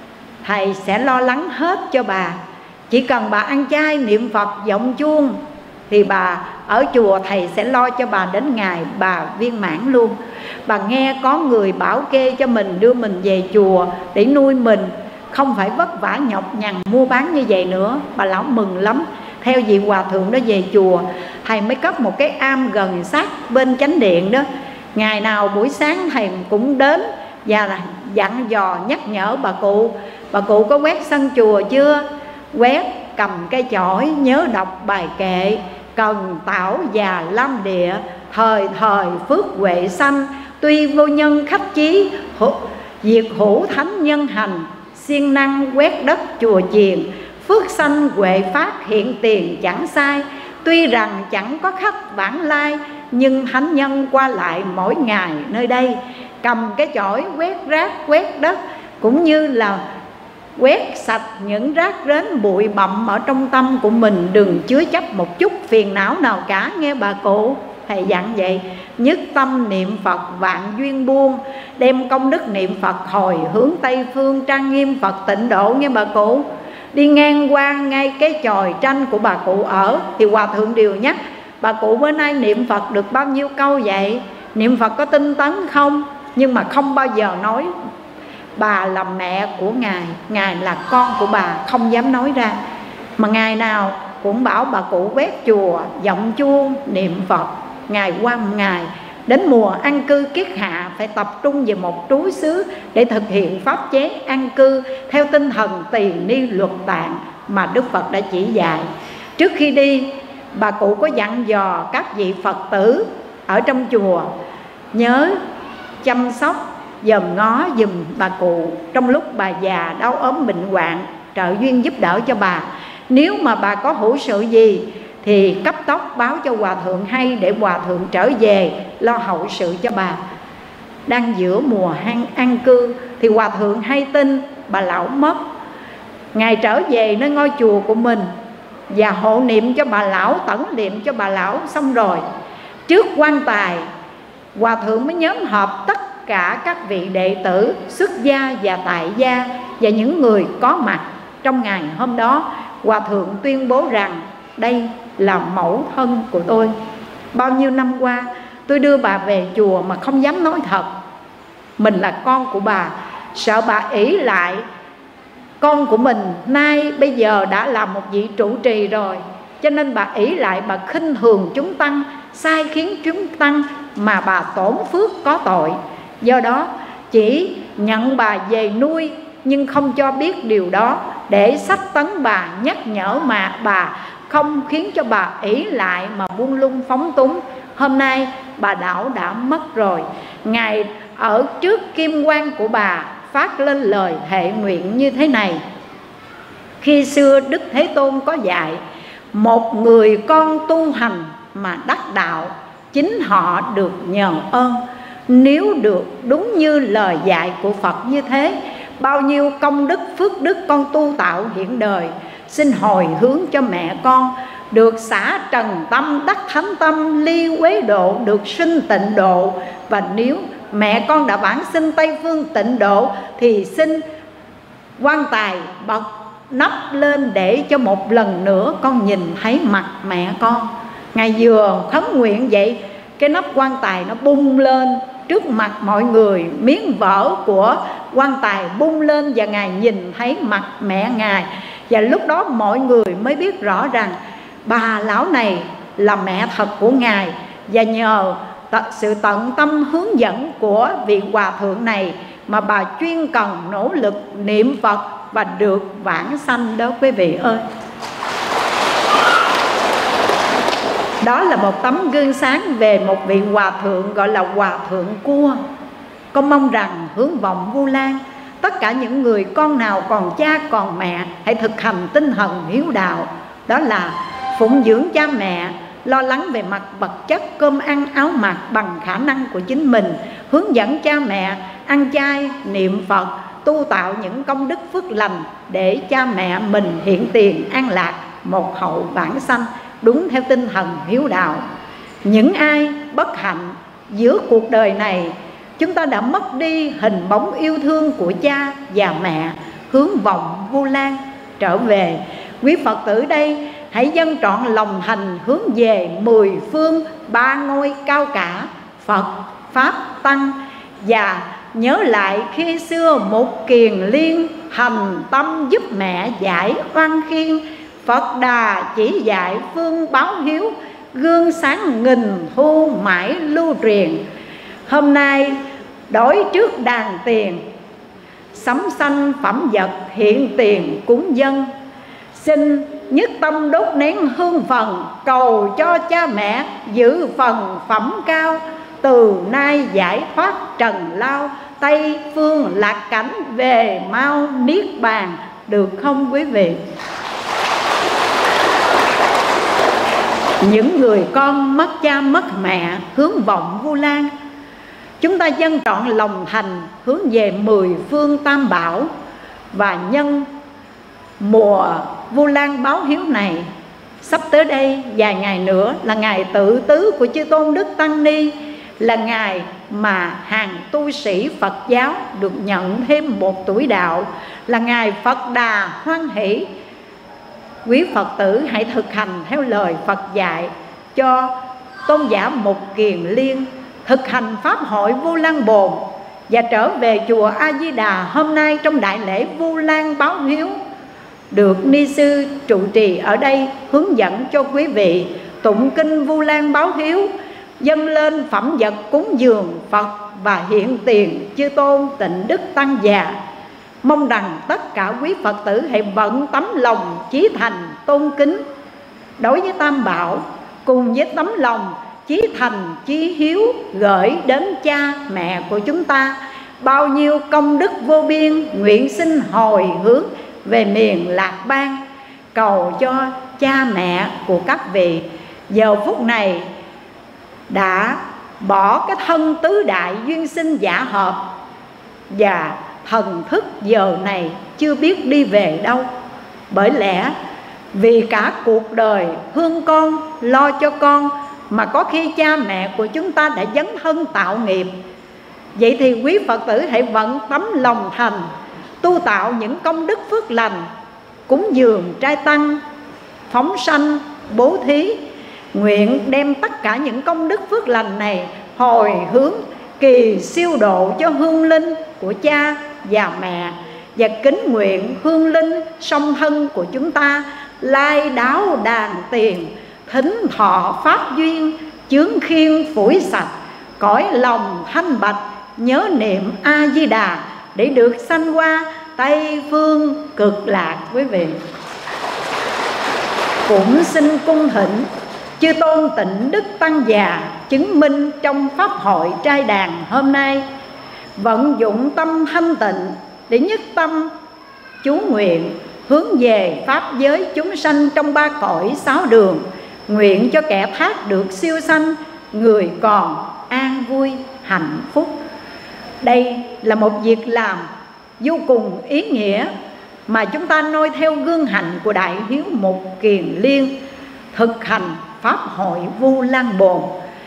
thầy sẽ lo lắng hết cho bà. Chỉ cần bà ăn chay niệm Phật vọng chuông thì bà ở chùa thầy sẽ lo cho bà đến ngày bà viên mãn luôn. Bà nghe có người bảo kê cho mình, đưa mình về chùa để nuôi mình, không phải vất vả nhọc nhằn mua bán như vậy nữa. Bà lão mừng lắm. Theo vị hòa thượng đó về chùa, thầy mới cất một cái am gần sát bên chánh điện đó. Ngày nào buổi sáng thầy cũng đến và dặn dò nhắc nhở bà cụ: bà cụ có quét sân chùa chưa? Quét, cầm cây chổi, nhớ đọc bài kệ: cần tảo và lam địa, thời thời phước huệ sanh, tuy vô nhân khách chí, diệt hữu thánh nhân hành, siêng năng quét đất chùa chiền, phước sanh huệ phát hiện tiền chẳng sai. Tuy rằng chẳng có khách vãng lai, nhưng thánh nhân qua lại mỗi ngày nơi đây. Cầm cái chổi quét rác quét đất, cũng như là quét sạch những rác rến bụi bặm ở trong tâm của mình, đừng chứa chấp một chút phiền não nào cả nghe bà cụ. Thầy dặn vậy. Nhất tâm niệm Phật vạn duyên buông, đem công đức niệm Phật hồi hướng Tây phương, trang nghiêm Phật tịnh độ nghe bà cụ. Đi ngang qua ngay cái chòi tranh của bà cụ ở thì hòa thượng đều nhắc: bà cụ bữa nay niệm Phật được bao nhiêu câu vậy? Niệm Phật có tinh tấn không? Nhưng mà không bao giờ nói bà là mẹ của Ngài, Ngài là con của bà, không dám nói ra. Mà ngày nào cũng bảo bà cụ quét chùa, giọng chuông, niệm Phật ngày qua ngày. Đến mùa an cư kiết hạ phải tập trung về một trú xứ để thực hiện pháp chế an cư theo tinh thần tỳ ni luật tạng mà Đức Phật đã chỉ dạy. Trước khi đi, bà cụ có dặn dò các vị Phật tử ở trong chùa nhớ chăm sóc dòm ngó giùm bà cụ trong lúc bà già đau ốm bệnh hoạn, trợ duyên giúp đỡ cho bà. Nếu mà bà có hữu sự gì thì cấp tốc báo cho hòa thượng hay, để hòa thượng trở về lo hậu sự cho bà. Đang giữa mùa an, an cư thì hòa thượng hay tin bà lão mất. Ngài trở về nơi ngôi chùa của mình và hộ niệm cho bà lão, tẩn niệm cho bà lão xong rồi, trước quan tài hòa thượng mới nhóm họp tất cả các vị đệ tử xuất gia và tại gia và những người có mặt trong ngày hôm đó. Hòa thượng tuyên bố rằng đây là mẫu thân của tôi. Bao nhiêu năm qua tôi đưa bà về chùa mà không dám nói thật mình là con của bà, sợ bà ỷ lại con của mình nay bây giờ đã là một vị trụ trì rồi, cho nên bà ỷ lại, bà khinh thường chúng tăng, sai khiến chúng tăng mà bà tổn phước có tội. Do đó chỉ nhận bà về nuôi nhưng không cho biết điều đó, để sách tấn bà, nhắc nhở mà bà, không khiến cho bà ỷ lại mà buông lung phóng túng. Hôm nay bà đảo đã mất rồi. Ngài ở trước kim quan của bà phát lên lời thệ nguyện như thế này: khi xưa Đức Thế Tôn có dạy, một người con tu hành mà đắc đạo, chính họ được nhờ ơn. Nếu được đúng như lời dạy của Phật như thế, bao nhiêu công đức phước đức con tu tạo hiện đời, xin hồi hướng cho mẹ con, được xả trần tâm đắc thánh tâm, ly quế độ, được sinh tịnh độ. Và nếu mẹ con đã vãng sinh Tây phương tịnh độ thì xin quan tài bật nắp lên để cho một lần nữa con nhìn thấy mặt mẹ con. Ngài vừa khấn nguyện vậy, cái nắp quan tài nó bung lên trước mặt mọi người, miếng vỡ của quan tài bung lên và Ngài nhìn thấy mặt mẹ Ngài. Và lúc đó mọi người mới biết rõ rằng bà lão này là mẹ thật của Ngài. Và nhờ sự tận tâm hướng dẫn của vị hòa thượng này mà bà chuyên cần nỗ lực niệm Phật và được vãng sanh đó quý vị ơi. Đó là một tấm gương sáng về một vị hòa thượng gọi là Hòa Thượng Cua. Con mong rằng hướng vọng Vu Lan, tất cả những người con nào còn cha còn mẹ hãy thực hành tinh thần hiếu đạo. Đó là phụng dưỡng cha mẹ, lo lắng về mặt vật chất, cơm ăn áo mặc bằng khả năng của chính mình, hướng dẫn cha mẹ ăn chay, niệm Phật, tu tạo những công đức phước lành để cha mẹ mình hiện tiền an lạc, một hậu vãng sanh, đúng theo tinh thần hiếu đạo. Những ai bất hạnh giữa cuộc đời này, chúng ta đã mất đi hình bóng yêu thương của cha và mẹ, hướng vọng Vu Lan trở về. Quý Phật tử đây hãy dâng trọn lòng thành hướng về mười phương ba ngôi cao cả Phật, Pháp, Tăng, và nhớ lại khi xưa một kiền liên hành tâm giúp mẹ giải oan khiên. Phật Đà chỉ dạy phương báo hiếu, gương sáng nghìn thu mãi lưu truyền. Hôm nay đổi trước đàn tiền, sắm xanh phẩm vật hiện tiền cúng dân. Xin nhất tâm đốt nén hương phần, cầu cho cha mẹ giữ phần phẩm cao. Từ nay giải thoát trần lao, Tây phương lạc cảnh về mau niết bàn. Được không quý vị? Những người con mất cha mất mẹ hướng vọng Vu Lan, chúng ta dâng trọn lòng thành hướng về mười phương tam bảo. Và nhân mùa Vu Lan báo hiếu này, sắp tới đây vài ngày nữa là ngày tự tứ của Chư Tôn Đức Tăng Ni, là ngày mà hàng tu sĩ Phật giáo được nhận thêm một tuổi đạo, là ngày Phật Đà hoan hỷ. Quý Phật tử hãy thực hành theo lời Phật dạy cho tôn giả Mục Kiền Liên, thực hành pháp hội Vu Lan Bồn và trở về chùa A Di Đà hôm nay trong đại lễ Vu Lan báo hiếu, được ni sư trụ trì ở đây hướng dẫn cho quý vị tụng kinh Vu Lan báo hiếu, dâng lên phẩm vật cúng dường Phật và hiện tiền Chư Tôn Tịnh Đức Tăng già. Mong rằng tất cả quý Phật tử hãy bận tấm lòng chí thành tôn kính đối với Tam Bảo, cùng với tấm lòng chí thành chí hiếu gửi đến cha mẹ của chúng ta bao nhiêu công đức vô biên, nguyện xin hồi hướng về miền Lạc Bang, cầu cho cha mẹ của các vị giờ phút này đã bỏ cái thân tứ đại duyên sinh giả hợp và thần thức giờ này chưa biết đi về đâu. Bởi lẽ vì cả cuộc đời thương con, lo cho con, mà có khi cha mẹ của chúng ta đã dấn thân tạo nghiệp. Vậy thì quý Phật tử hãy vận tấm lòng thành, tu tạo những công đức phước lành, cúng dường trai tăng, phóng sanh, bố thí. Nguyện đem tất cả những công đức phước lành này hồi hướng kỳ siêu độ cho hương linh của cha và mẹ, và kính nguyện hương linh song thân của chúng ta lai đáo đàn tiền, thính thọ pháp duyên, chướng khiên phủi sạch, cõi lòng thanh bạch, nhớ niệm A Di Đà để được sanh qua Tây phương cực lạc. Quý vị cũng xin cung thỉnh Chư Tôn Tịnh Đức Tăng già chứng minh trong pháp hội trai đàn hôm nay, vận dụng tâm thanh tịnh để nhất tâm chú nguyện hướng về pháp giới chúng sanh trong ba cõi sáu đường, nguyện cho kẻ thác được siêu sanh, người còn an vui hạnh phúc. Đây là một việc làm vô cùng ý nghĩa mà chúng ta noi theo gương hạnh của Đại Hiếu Mục Kiền Liên, thực hành pháp hội Vu Lan Bồn.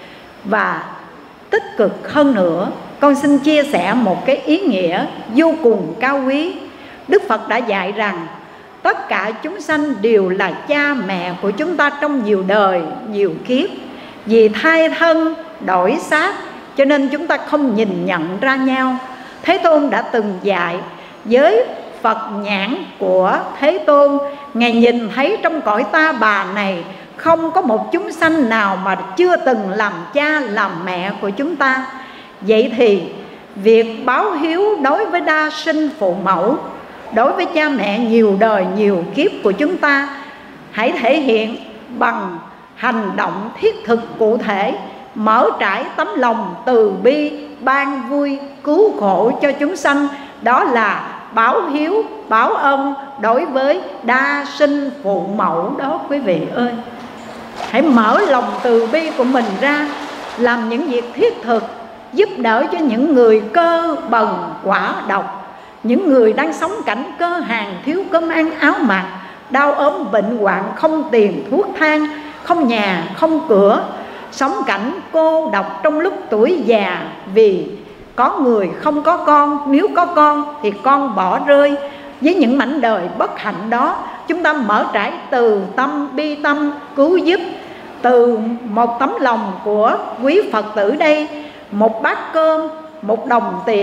Và tích cực hơn nữa, con xin chia sẻ một cái ý nghĩa vô cùng cao quý. Đức Phật đã dạy rằng tất cả chúng sanh đều là cha mẹ của chúng ta trong nhiều đời, nhiều kiếp. Vì thai thân đổi xác cho nên chúng ta không nhìn nhận ra nhau. Thế Tôn đã từng dạy với Phật nhãn của Thế Tôn, Ngài nhìn thấy trong cõi ta bà này không có một chúng sanh nào mà chưa từng làm cha làm mẹ của chúng ta. Vậy thì việc báo hiếu đối với đa sinh phụ mẫu, đối với cha mẹ nhiều đời nhiều kiếp của chúng ta, hãy thể hiện bằng hành động thiết thực cụ thể, mở trải tấm lòng từ bi, ban vui, cứu khổ cho chúng sanh. Đó là báo hiếu, báo ân đối với đa sinh phụ mẫu đó quý vị ơi. Hãy mở lòng từ bi của mình ra, làm những việc thiết thực, giúp đỡ cho những người cơ bần quả độc, những người đang sống cảnh cơ hàng, thiếu cơm ăn áo mặc, đau ốm bệnh hoạn, không tiền thuốc thang, không nhà không cửa, sống cảnh cô độc trong lúc tuổi già vì có người không có con, nếu có con thì con bỏ rơi. Với những mảnh đời bất hạnh đó, chúng ta mở trải từ tâm bi tâm cứu giúp, từ một tấm lòng của quý Phật tử đây, một bát cơm, một đồng tiền,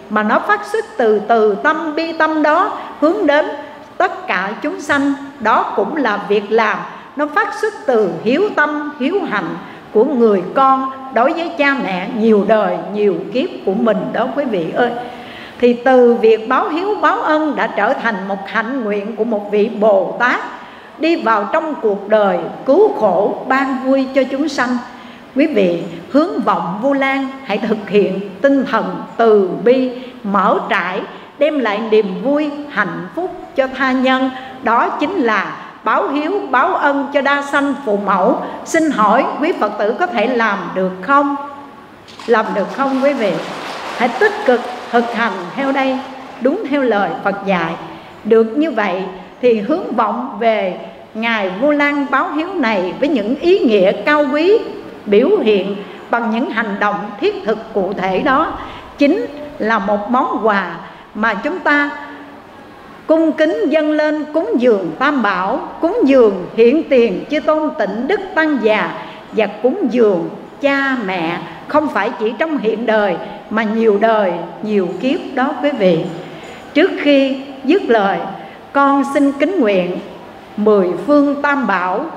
mà nó phát xuất từ từ tâm bi tâm đó hướng đến tất cả chúng sanh. Đó cũng là việc làm nó phát xuất từ hiếu tâm, hiếu hạnh của người con đối với cha mẹ nhiều đời, nhiều kiếp của mình đó quý vị ơi. Thì từ việc báo hiếu báo ân đã trở thành một hạnh nguyện của một vị Bồ Tát đi vào trong cuộc đời cứu khổ ban vui cho chúng sanh. Quý vị hướng vọng Vu Lan hãy thực hiện tinh thần từ bi, mở trải, đem lại niềm vui, hạnh phúc cho tha nhân. Đó chính là báo hiếu, báo ân cho đa sanh phụ mẫu. Xin hỏi quý Phật tử có thể làm được không? Làm được không quý vị? Hãy tích cực thực hành theo đây, đúng theo lời Phật dạy. Được như vậy thì hướng vọng về Ngài Vu Lan báo hiếu này với những ý nghĩa cao quý, biểu hiện bằng những hành động thiết thực cụ thể đó, chính là một món quà mà chúng ta cung kính dâng lên cúng dường Tam Bảo, cúng dường hiện tiền chư tôn Tịnh Đức Tăng Già, và cúng dường cha mẹ, không phải chỉ trong hiện đời mà nhiều đời, nhiều kiếp đó quý vị. Trước khi dứt lời, con xin kính nguyện mười phương Tam Bảo,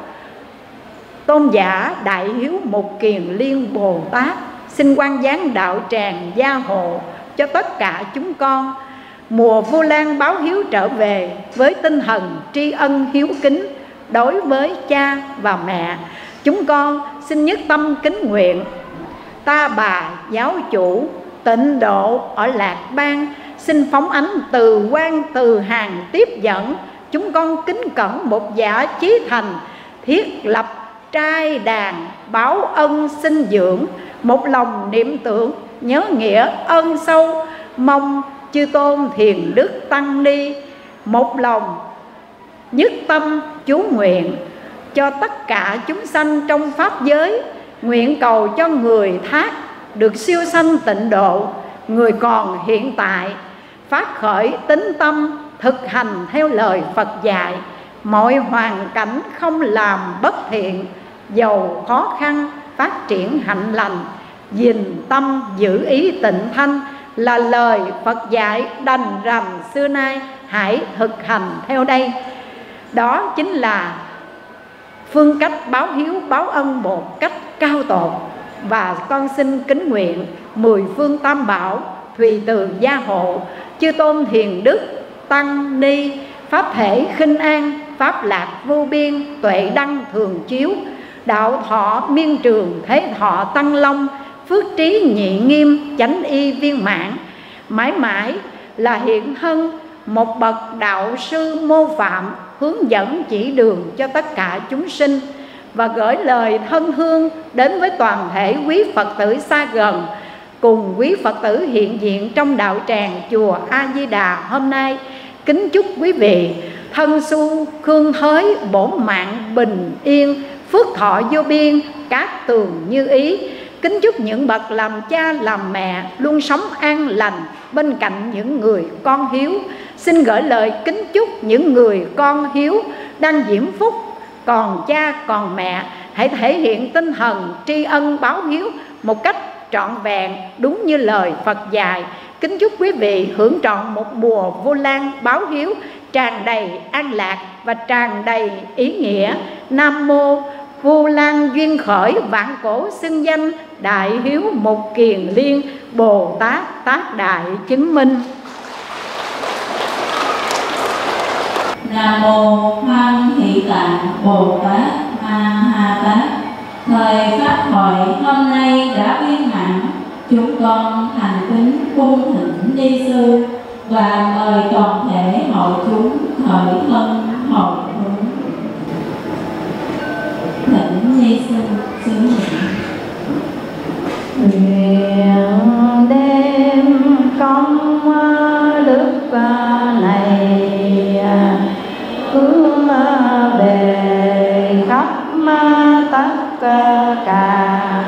Tôn giả Đại Hiếu Một Kiền Liên Bồ Tát xin quan giáng đạo tràng gia hộ cho tất cả chúng con. Mùa Vu Lan báo hiếu trở về với tinh thần tri ân hiếu kính đối với cha và mẹ. Chúng con xin nhất tâm kính nguyện Ta Bà giáo chủ Tịnh Độ ở Lạc Bang xin phóng ánh từ quan từ hàng tiếp dẫn. Chúng con kính cẩn một giả chí thành, thiết lập trai đàn báo ân sinh dưỡng, một lòng niệm tưởng nhớ nghĩa ơn sâu. Mong chư tôn thiền đức tăng ni một lòng nhất tâm chú nguyện cho tất cả chúng sanh trong pháp giới, nguyện cầu cho người thác được siêu sanh tịnh độ. Người còn hiện tại phát khởi tín tâm thực hành theo lời Phật dạy, mọi hoàn cảnh không làm bất thiện, dầu khó khăn phát triển hạnh lành, gìn tâm giữ ý tịnh thanh là lời Phật dạy đành rằm xưa nay, hãy thực hành theo đây. Đó chính là phương cách báo hiếu báo ân một cách cao tột. Và con xin kính nguyện mười phương Tam Bảo Thùy Từ gia hộ, chư tôn thiền đức tăng ni, pháp thể khinh an, pháp lạc vô biên, tuệ đăng thường chiếu, đạo thọ miên trường, thế thọ tăng long, phước trí nhị nghiêm, chánh y viên mãn, mãi mãi là hiện thân một bậc đạo sư mô phạm, hướng dẫn chỉ đường cho tất cả chúng sinh. Và gửi lời thân hương đến với toàn thể quý Phật tử xa gần, cùng quý Phật tử hiện diện trong đạo tràng chùa A Di Đà hôm nay. Kính chúc quý vị thân su khương thới, bổn mạng bình yên, phước thọ vô biên, cát tường như ý. Kính chúc những bậc làm cha làm mẹ luôn sống an lành bên cạnh những người con hiếu. Xin gửi lời kính chúc những người con hiếu đang diễm phúc, còn cha còn mẹ hãy thể hiện tinh thần tri ân báo hiếu một cách trọn vẹn đúng như lời Phật dạy. Kính chúc quý vị hưởng trọn một mùa Vu Lan báo hiếu tràn đầy an lạc và tràn đầy ý nghĩa. Nam mô Vu Lan duyên khởi, vạn cổ xưng danh Đại Hiếu Một Kiền Liên Bồ Tát tác đại chứng minh. Nam mô Hoan Hỷ Tạng Bồ Tát Ma Ha Tát. Thời pháp hội hôm nay đã viên mãn, chúng con thành kính cung thỉnh ni sư và mời toàn thể hội chúng khởi thân hồi hướng. Thỉnh ni sư xứ nguyện. Nguyện đêm công đức này hướng về khắp tất cả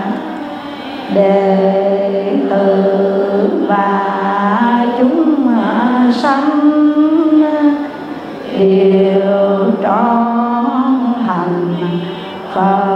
đệ tử và chúng sanh đều trọn thành Phật